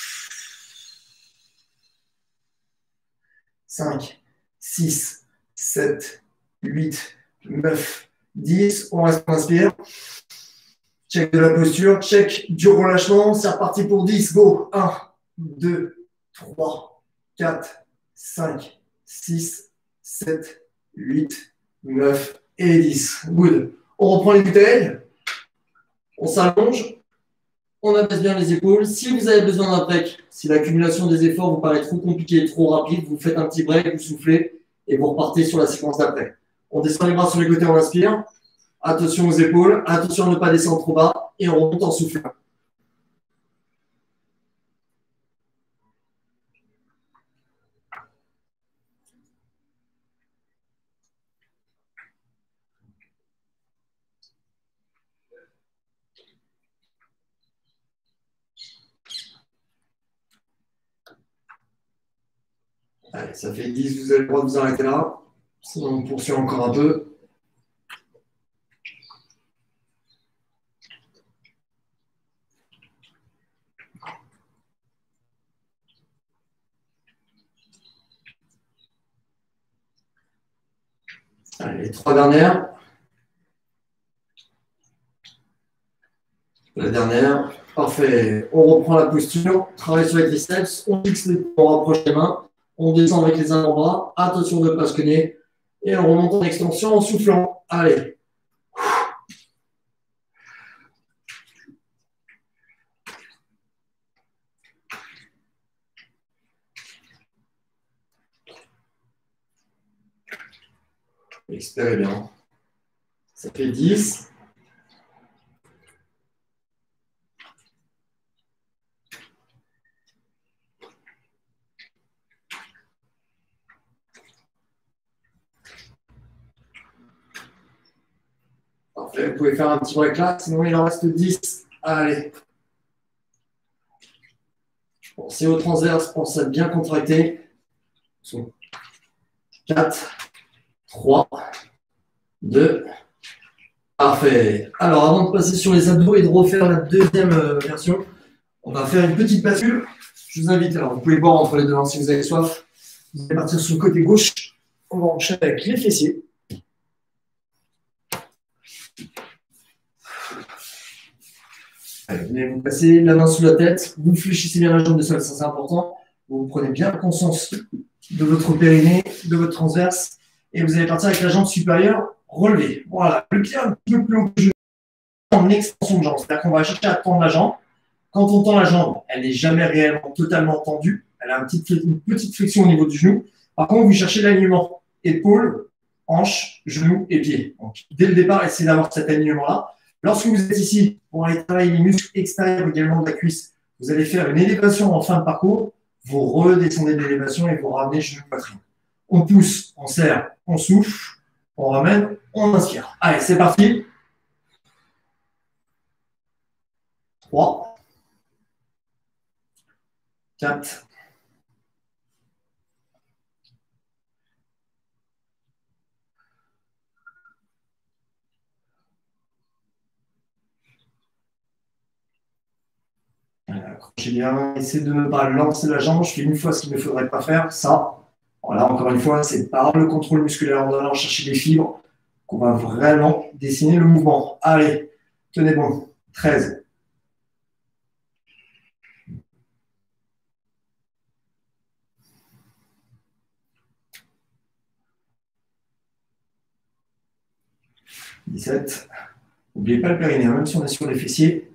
cinq, six, sept, huit, neuf, dix. On reste, on inspire. Check de la posture, check du relâchement. C'est reparti pour dix. Go. un, deux, trois, quatre, cinq, six, sept, huit, neuf et dix. Good. On reprend les bouteilles. On s'allonge. On abaisse bien les épaules. Si vous avez besoin d'un break, si l'accumulation des efforts vous paraît trop compliquée, trop rapide, vous faites un petit break, vous soufflez et vous repartez sur la séquence d'après. On descend les bras sur les côtés, on inspire. Attention aux épaules, attention à ne pas descendre trop bas et on remonte en soufflant. Allez, ça fait dix, vous avez le droit de vous arrêter là. Sinon, on poursuit encore un peu. Allez, les trois dernières. La dernière. Parfait. On reprend la posture. Travaille sur les triceps. On fixe les poings, on rapproche les mains. On descend avec les avant-bras. Attention de ne pas se cogner. Et on remonte en extension en soufflant. Allez. Expirez bien. Ça fait dix. Parfait, vous pouvez faire un petit break là, sinon il en reste dix. Allez. Pensez au transverse, pensez à bien contracter. quatre, trois, deux. Parfait. Alors, avant de passer sur les abdos et de refaire la deuxième euh, version, on va faire une petite bascule. Je vous invite, alors vous pouvez boire entre les deux mains si vous avez soif. Vous allez partir sur le côté gauche. On va enchaîner avec les fessiers. Allez, vous allez vous passer la main sous la tête. Vous fléchissez bien la jambe de sol, ça c'est important. Vous prenez bien conscience de votre périnée, de votre transverse. Et vous allez partir avec la jambe supérieure relevée. Voilà, le pied un petit peu plus haut que le genou en extension de jambe. C'est-à-dire qu'on va chercher à tendre la jambe. Quand on tend la jambe, elle n'est jamais réellement totalement tendue. Elle a une petite, une petite flexion au niveau du genou. Par contre, vous cherchez l'alignement épaule, hanche, genou et pied. Donc, dès le départ, essayez d'avoir cet alignement-là. Lorsque vous êtes ici, pour aller travailler les muscles extérieurs également de la cuisse, vous allez faire une élévation en fin de parcours. Vous redescendez de l'élévation et vous ramenez genou poitrine. On pousse, on serre, on souffle, on ramène, on inspire. Allez, c'est parti. trois, quatre, accrochez bien, essayez de ne pas lancer la jambe. Je fais une fois ce qu'il ne faudrait pas faire, ça. Voilà, encore une fois, c'est par le contrôle musculaire en allant chercher les fibres qu'on va vraiment dessiner le mouvement. Allez, tenez bon. treize. dix-sept. N'oubliez pas le périnée, même si on est sur les fessiers.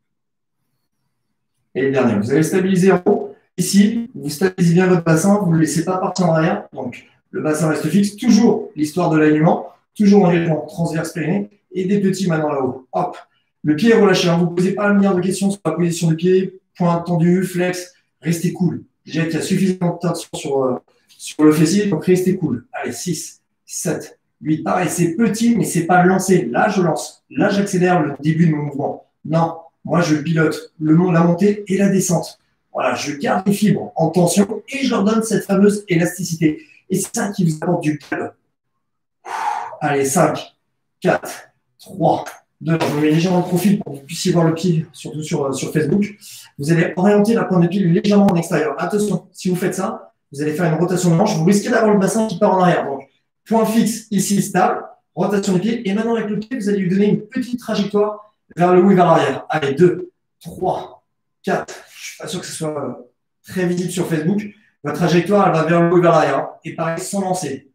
Et le dernier, vous allez stabiliser en haut. Ici, vous stabilisez bien votre bassin, vous ne le laissez pas partir en arrière. Donc, le bassin reste fixe. Toujours l'histoire de l'alignement, toujours en élément transverse périnée et des petits maintenant là-haut. Hop, le pied est relâché. Hein. Vous ne posez pas un milliard de questions sur la position du pied, point tendu, flex. Restez cool. Déjà qu'il y a suffisamment de tension sur, euh, sur le fessier, donc restez cool. Allez, six, sept, huit. Pareil, c'est petit, mais c'est pas lancé. Là, je lance. Là, j'accélère le début de mon mouvement. Non. Moi, je pilote le, la montée et la descente. Voilà, je garde les fibres en tension et je leur donne cette fameuse élasticité. Et c'est ça qui vous apporte du calme. Allez, cinq, quatre, trois, deux. Je me mets légèrement de profil pour que vous puissiez voir le pied, surtout sur, sur Facebook. Vous allez orienter la pointe de pied légèrement en extérieur. Attention, si vous faites ça, vous allez faire une rotation de hanche. Vous risquez d'avoir le bassin qui part en arrière. Donc, point fixe ici, stable, rotation des pieds. Et maintenant, avec le pied, vous allez lui donner une petite trajectoire vers le haut et vers l'arrière. Allez, deux, trois, quatre. Je ne suis pas sûr que ce soit très visible sur Facebook. Votre trajectoire, elle va vers le haut et vers l'arrière. Et pareil, sans lancer.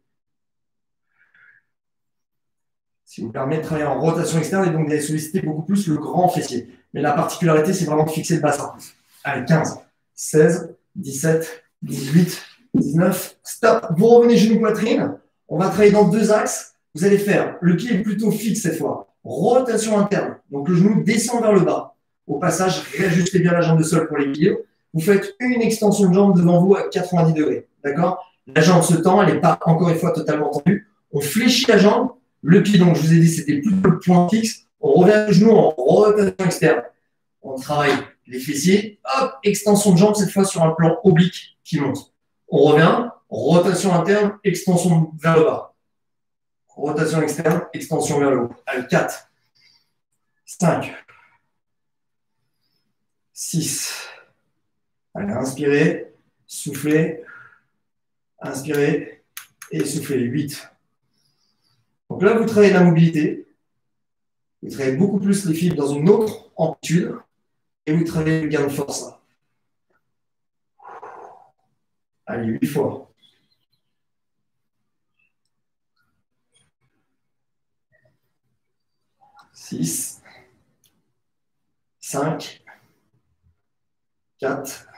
Ce qui vous permet de travailler en rotation externe et donc d'aller solliciter beaucoup plus le grand fessier. Mais la particularité, c'est vraiment de fixer le bassin. Allez, quinze, seize, dix-sept, dix-huit, dix-neuf. Stop. Vous revenez genou poitrine. On va travailler dans deux axes. Vous allez faire, le pied est plutôt fixe cette fois. Rotation interne. Donc, le genou descend vers le bas. Au passage, réajustez bien la jambe de sol pour l'équilibre. Vous faites une extension de jambe devant vous à quatre-vingt-dix degrés. D'accord? La jambe se tend, elle n'est pas encore une fois totalement tendue. On fléchit la jambe. Le pied, donc, je vous ai dit, c'était plutôt le point fixe. On revient le genou en rotation externe. On travaille les fessiers. Hop, extension de jambe, cette fois sur un plan oblique qui monte. On revient, rotation interne, extension vers le bas. Rotation externe, extension vers le haut. Allez, quatre, cinq, six. Allez, inspirez, soufflez, inspirez et soufflez. huit. Donc là, vous travaillez la mobilité. Vous travaillez beaucoup plus les fibres dans une autre amplitude et vous travaillez le gain de force. Allez, huit fois. six, cinq, quatre,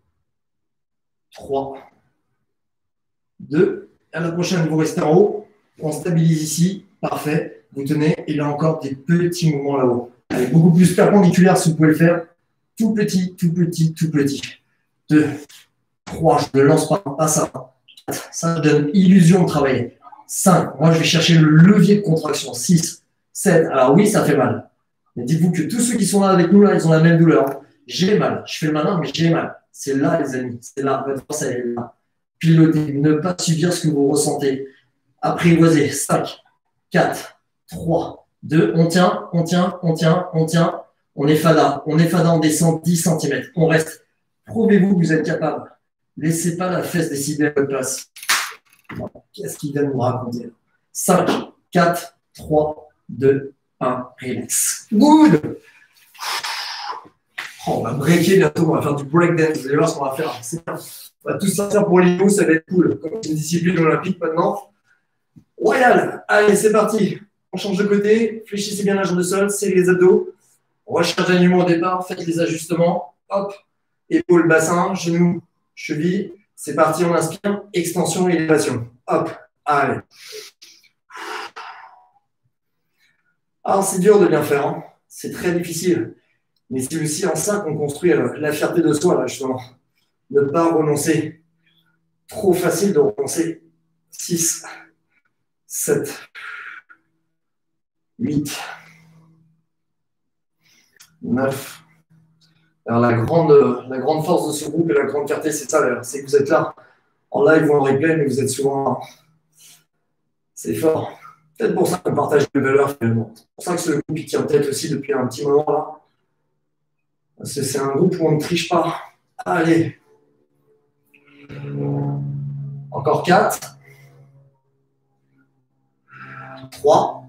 trois, deux. À la prochaine, vous restez en haut. On stabilise ici. Parfait. Vous tenez. Et là encore, des petits mouvements là-haut. Allez, beaucoup plus perpendiculaire si vous pouvez le faire. Tout petit, tout petit, tout petit. deux, trois, je ne lance pas, pas ça. quatre, ça donne illusion de travailler. cinq, moi je vais chercher le levier de contraction. six, sept, alors oui, ça fait mal. Mais dites-vous que tous ceux qui sont là avec nous, là, ils ont la même douleur. J'ai mal, je fais le malin, mais j'ai mal. C'est là, les amis, c'est là, votre force, elle est là. Pilotez, ne pas subir ce que vous ressentez. Apprivoisez. cinq, quatre, trois, deux, on tient, on tient, on tient, on tient. On est fada, on est fada, on descend dix centimètres. On reste. Prouvez-vous que vous êtes capable. Laissez pas la fesse décider à votre place. Qu'est-ce qu'il vient de nous raconter? cinq, quatre, trois, deux, un, relax. Good! Oh, on va breaker bientôt, on va faire du breakdance. Vous allez voir ce qu'on va faire. C'est bien. On va tous sortir pour les mots, ça va être cool. Comme c'est une discipline olympique maintenant. Royal! Allez, c'est parti. On change de côté. Fléchissez bien la jambe de sol, serrez les abdos. Recharge l'alignement au départ, faites les ajustements. Hop, épaules, bassin, genoux, cheville. C'est parti, on inspire. Extension, élévation. Hop, allez. Alors, c'est dur de bien faire. Hein. C'est très difficile. Mais c'est aussi en ça qu'on construit la fierté de soi, là, justement. Ne pas renoncer. Trop facile de renoncer. six, sept, huit, neuf. Alors, la grande, la grande force de ce groupe et la grande fierté, c'est ça, c'est que vous êtes là en live ou en replay, mais vous êtes souvent là. C'est fort. Peut-être pour ça qu'on partage les valeurs, finalement. C'est pour ça que ce groupe il tient tête aussi depuis un petit moment là. Parce que c'est un groupe où on ne triche pas. Allez. Encore quatre. trois.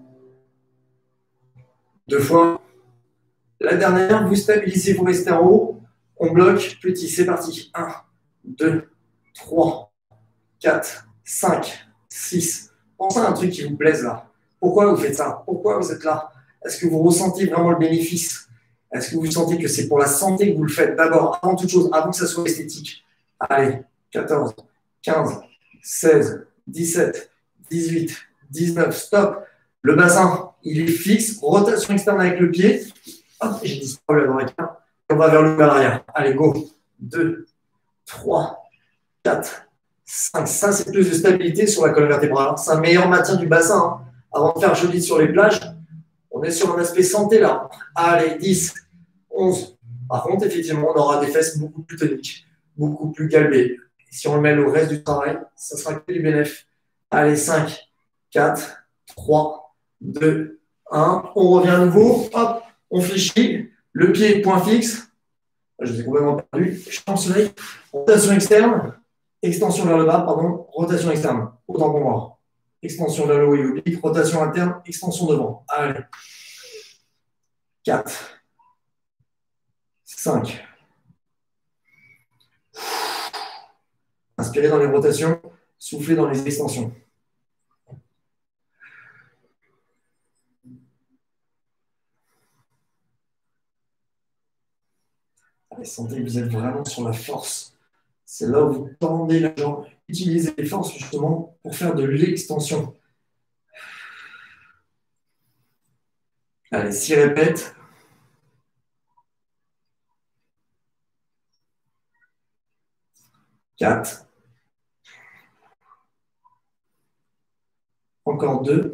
Deux fois. La dernière, vous stabilisez, vous restez en haut. On bloque. Petit, c'est parti. un, deux, trois, quatre, cinq, six. Pensez à un truc qui vous plaise là. Pourquoi vous faites ça? Pourquoi vous êtes là? Est-ce que vous ressentez vraiment le bénéfice? Est-ce que vous sentez que c'est pour la santé que vous le faites d'abord, avant toute chose, avant que ça soit esthétique? Allez, quatorze, quinze, seize, dix-sept, dix-huit, dix-neuf, stop. Le bassin, il est fixe. Rotation externe avec le pied. Hop, j'ai dit stop, la on va vers le vers l'arrière. Allez, go. deux, trois, quatre, cinq. Ça, c'est plus de stabilité sur la colonne vertébrale. C'est un meilleur maintien du bassin. Hein. Avant de faire joli sur les plages, on est sur un aspect santé là. Allez, dix, onze. Par contre, effectivement, on aura des fesses beaucoup plus toniques, beaucoup plus galbées. Et si on le met au reste du travail, ça sera que du bénéfice. Allez, cinq, quatre, trois, deux, un. On revient à nouveau. Hop, on fléchit. Le pied, point fixe. Je vous ai complètement perdu. Je pense soleil. Rotation externe. Extension vers le bas, pardon. Rotation externe. Autant pour moi. Extension vers le haut et oblique. Rotation interne. Extension devant. Allez. quatre. cinq. Inspirez dans les rotations. Soufflez dans les extensions. Allez, sentez que vous êtes vraiment sur la force. C'est là où vous tendez la jambe. Utilisez les forces justement pour faire de l'extension. Allez, six répètes. quatre. Encore deux.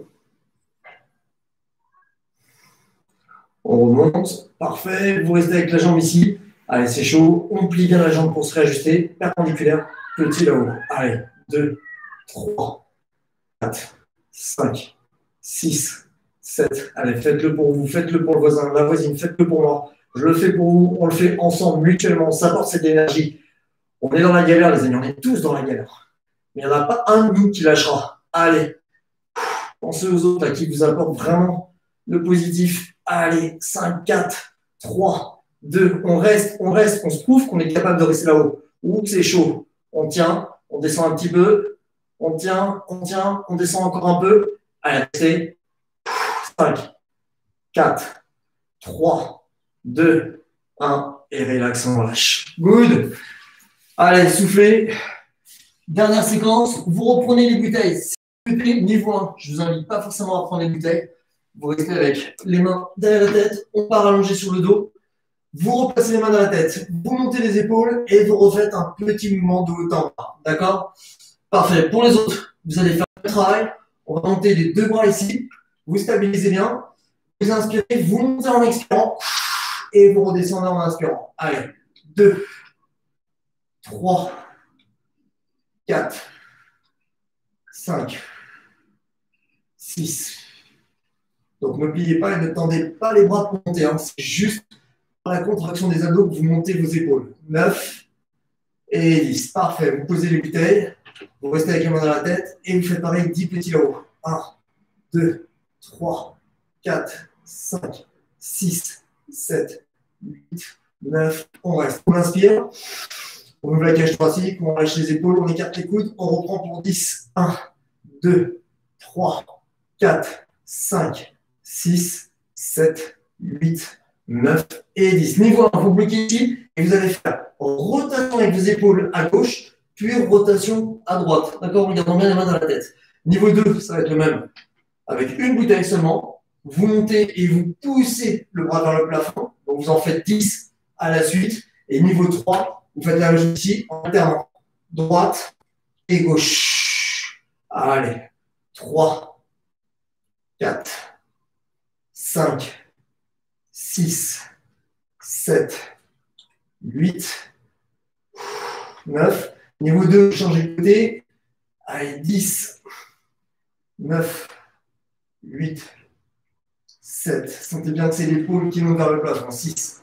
On remonte. Parfait. Vous restez avec la jambe ici. Allez, c'est chaud. On plie bien la jambe pour se réajuster. Perpendiculaire. Petit là-haut. Allez. deux, trois, quatre, cinq, six, sept. Allez, faites-le pour vous. Faites-le pour le voisin, la voisine. Faites-le pour moi. Je le fais pour vous. On le fait ensemble, mutuellement. On s'apporte cette énergie. On est dans la galère, les amis. On est tous dans la galère. Mais il n'y en a pas un de nous qui lâchera. Allez. Pensez aux autres à qui vous apportent vraiment le positif. Allez. cinq, quatre, trois, deux. On reste, on reste. On se prouve qu'on est capable de rester là-haut. Ouh, c'est chaud. On tient. On descend un petit peu. On tient. On tient. On descend encore un peu. Allez, restez. cinq, quatre, trois, deux, un. Et relax, on relâche. Good. Allez, soufflez. Dernière séquence, vous reprenez les bouteilles. Niveau un, je ne vous invite pas forcément à prendre les bouteilles. Vous restez avec les mains derrière la tête, on part allongé sur le dos. Vous replacez les mains dans la tête, vous montez les épaules et vous refaites un petit mouvement de haut en bas. D'accord? Parfait. Pour les autres, vous allez faire le travail. On va monter les deux bras ici. Vous stabilisez bien. Vous inspirez, vous montez en expirant et vous redescendez en inspirant. Allez, deux, trois, quatre, cinq, six. Donc ne pliez pas et ne tendez pas les bras pour monter. Hein. C'est juste par la contraction des abdos que vous montez vos épaules. neuf et dix. Parfait. Vous posez les bouteilles. Vous restez avec les mains dans la tête et vous faites pareil dix petits là-haut. un, deux, trois, quatre, cinq, six, sept, huit, neuf. On reste. On inspire. On ouvre la cage thoracique. On lâche les épaules. On écarte les coudes. On reprend pour dix. un, deux, trois, quatre, cinq, six, sept, huit, neuf et dix. Niveau un, vous bloquez ici et vous allez faire rotation avec vos épaules à gauche, puis rotation à droite. D'accord? En gardant bien les mains dans la tête. Niveau deux, ça va être le même. Avec une bouteille seulement, vous montez et vous poussez le bras vers le plafond. Donc vous en faites dix à la suite. Et niveau trois, vous faites la même chose ici en alternant. Droite et gauche. Allez. trois, quatre, cinq, six, sept, huit, neuf. Niveau deux, changez de côté. Allez, dix, neuf, huit, sept. Sentez bien que c'est l'épaule qui monte vers le plafond. six,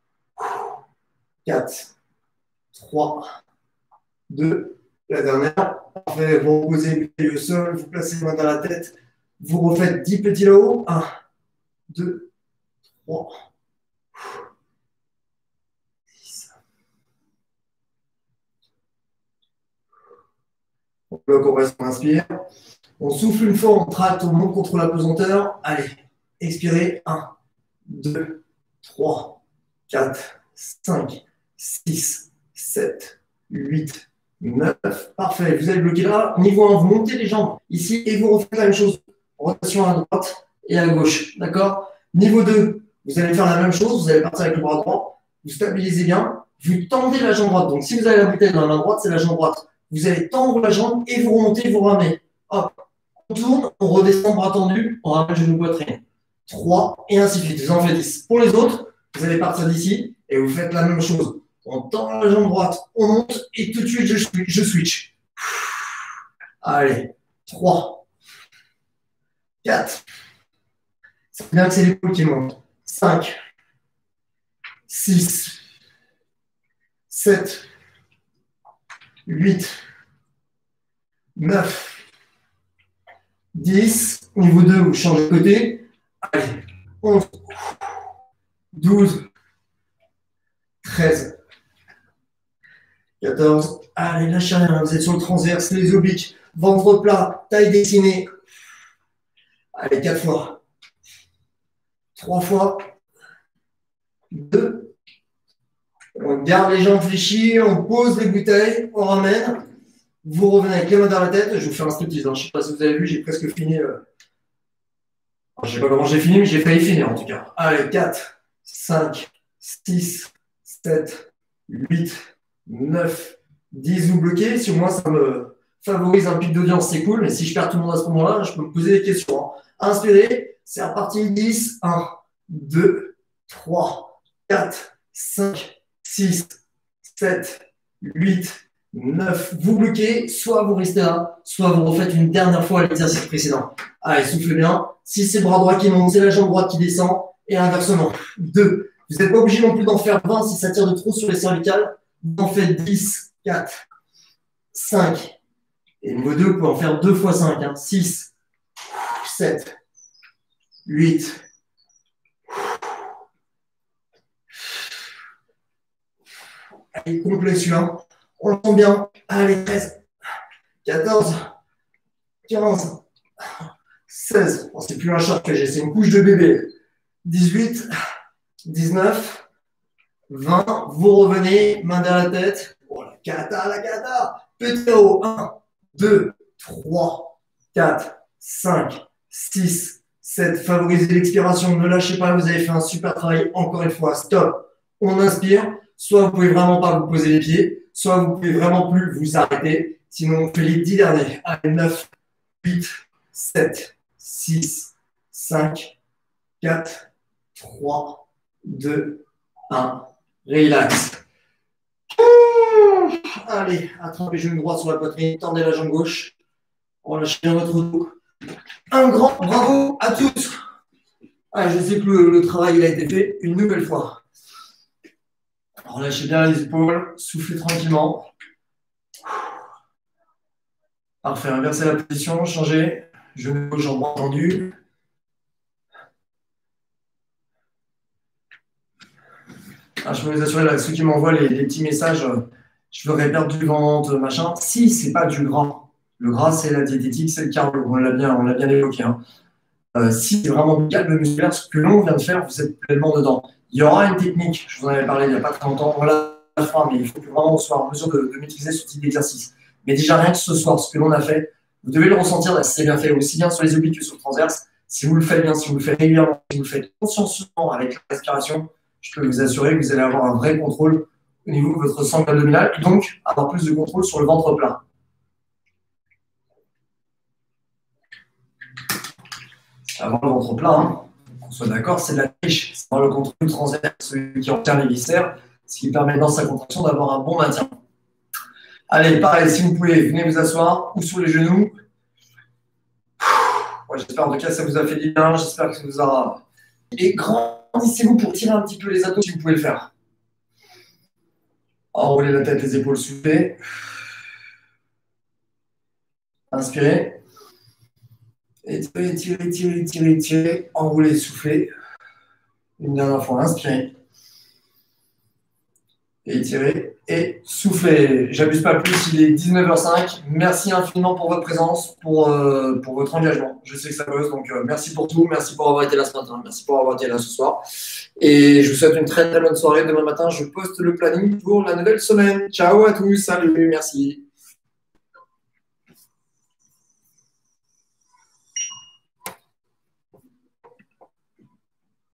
quatre, trois, deux. La dernière. Parfait. Vous reposez le sol, vous placez les mains dans la tête. Vous refaites dix petits là-haut. un, deux, trois, dix. On bloque, on reste, on inspire. On souffle une fois, on tracte, on monte contre la pesanteur. Allez, expirez. un, deux, trois, quatre, cinq, six, sept, huit, neuf. Parfait. Vous allez bloquer là. Niveau un, vous montez les jambes ici et vous refaites la même chose. Rotation à droite et à gauche. D'accord? Niveau deux, vous allez faire la même chose. Vous allez partir avec le bras droit. Vous stabilisez bien. Vous tendez la jambe droite. Donc, si vous avez la bouteille dans la main droite, c'est la jambe droite. Vous allez tendre la jambe et vous remontez, vous ramenez. Hop. On tourne, on redescend, bras tendu, on ramène genou poitrine. trois et ainsi de suite. Vous en faites dix. Pour les autres, vous allez partir d'ici et vous faites la même chose. On tend la jambe droite, on monte et tout de suite, je, je switch. Allez. trois, quatre. C'est bien que c'est l'épaule qui monte. cinq, six, sept, huit, neuf, dix. Niveau deux, vous changez de côté. Allez. onze, douze, treize, quatorze. Allez, lâchez rien. Vous êtes sur le transverse, les obliques, ventre plat, taille dessinée. Allez, quatre fois. trois fois. deux. On garde les jambes fléchies, on pose les bouteilles, on ramène. Vous revenez avec les mains dans la tête. Je vous fais un striptease. Hein. Je ne sais pas si vous avez vu, j'ai presque fini. Euh... Je ne sais pas comment j'ai fini, mais j'ai failli finir en tout cas. Allez, quatre, cinq, six, sept, huit, neuf, dix. Vous bloquez. Si moi, ça me favorise un pic d'audience, c'est cool. Mais si je perds tout le monde à ce moment-là, je peux me poser des questions. Hein. Inspirez. C'est reparti. dix. un, deux, trois, quatre, cinq, six, sept, huit, neuf. Vous bloquez, soit vous restez là, soit vous refaites une dernière fois l'exercice précédent. Allez, soufflez bien. Si c'est le bras droit qui monte, c'est la jambe droite qui descend. Et inversement. deux. Vous n'êtes pas obligé non plus d'en faire vingt si ça tire de trop sur les cervicales. Vous en faites dix, quatre, cinq. Et niveau deux, vous pouvez en faire deux fois cinq. Hein. six, sept, huit. Allez, complet celui-là. On le sent bien. Allez, treize, quatorze, quinze, seize. Bon, c'est plus un short que j'ai, c'est une couche de bébé. dix-huit, dix-neuf, vingt. Vous revenez, main derrière la tête. Oh, la cata, la cata. Petit haut. un, deux, trois, quatre, cinq, six, sept. Favorisez l'expiration, ne lâchez pas, vous avez fait un super travail. Encore une fois, stop. On inspire. Soit vous pouvez vraiment pas vous poser les pieds, soit vous pouvez vraiment plus vous arrêter. Sinon, on fait les dix derniers. Allez, neuf, huit, sept, six, cinq, quatre, trois, deux, un. Relax. Allez, attrapez le genou droit sur la poitrine, tendez la jambe gauche. Relâchez bien votre dos. Un grand bravo à tous. Ah, je sais que le, le travail il a été fait une nouvelle fois. Relâchez bien les épaules, soufflez tranquillement. Parfait, inversez la position, changez. Genou gauche, jambe tendue. Ah, je peux vous assurer, là, ceux qui m'envoient les, les petits messages, je voudrais perdre du ventre, machin. Si, c'est pas du gras. Le gras, c'est la diététique, c'est le cardio. On l'a bien, on l'a bien évoqué. Hein. Euh, si c'est vraiment du calme musculaire, ce que l'on vient de faire, vous êtes pleinement dedans. Il y aura une technique, je vous en avais parlé il n'y a pas très longtemps, on la fera, mais il faut que vraiment on soit en mesure de, de maîtriser ce type d'exercice. Mais déjà, rien que ce soir, ce que l'on a fait, vous devez le ressentir, c'est bien fait, aussi bien sur les obliques que sur le transverse. Si vous le faites bien, si vous le faites régulièrement, si vous le faites consciencieusement avec la respiration, je peux vous assurer que vous allez avoir un vrai contrôle au niveau de votre sangle abdominale et donc avoir plus de contrôle sur le ventre plat. Avoir le ventre plat, hein, qu'on soit d'accord, c'est de la triche. C'est avoir le contrôle transverse, celui qui retient les viscères, ce qui permet dans sa contraction d'avoir un bon maintien. Allez, pareil, si vous pouvez, venez vous asseoir ou sur les genoux. Ouais, j'espère en tout cas que ça vous a fait du bien, j'espère que ça vous aura... Et grandissez-vous pour tirer un petit peu les abdos si vous pouvez le faire. Enroulez la tête, les épaules soulevées. Inspirez. Étirez, étirez, étirez, étirez, étirez. Enroulez, soufflez. Une dernière fois, inspirez. Étirez et soufflez. J'abuse pas plus, il est dix-neuf heures cinq. Merci infiniment pour votre présence, pour, euh, pour votre engagement. Je sais que ça bosse, donc euh, merci pour tout. Merci pour avoir été là ce matin. Merci pour avoir été là ce soir. Et je vous souhaite une très très bonne soirée. Demain matin, je poste le planning pour la nouvelle semaine. Ciao à tous. Salut, merci.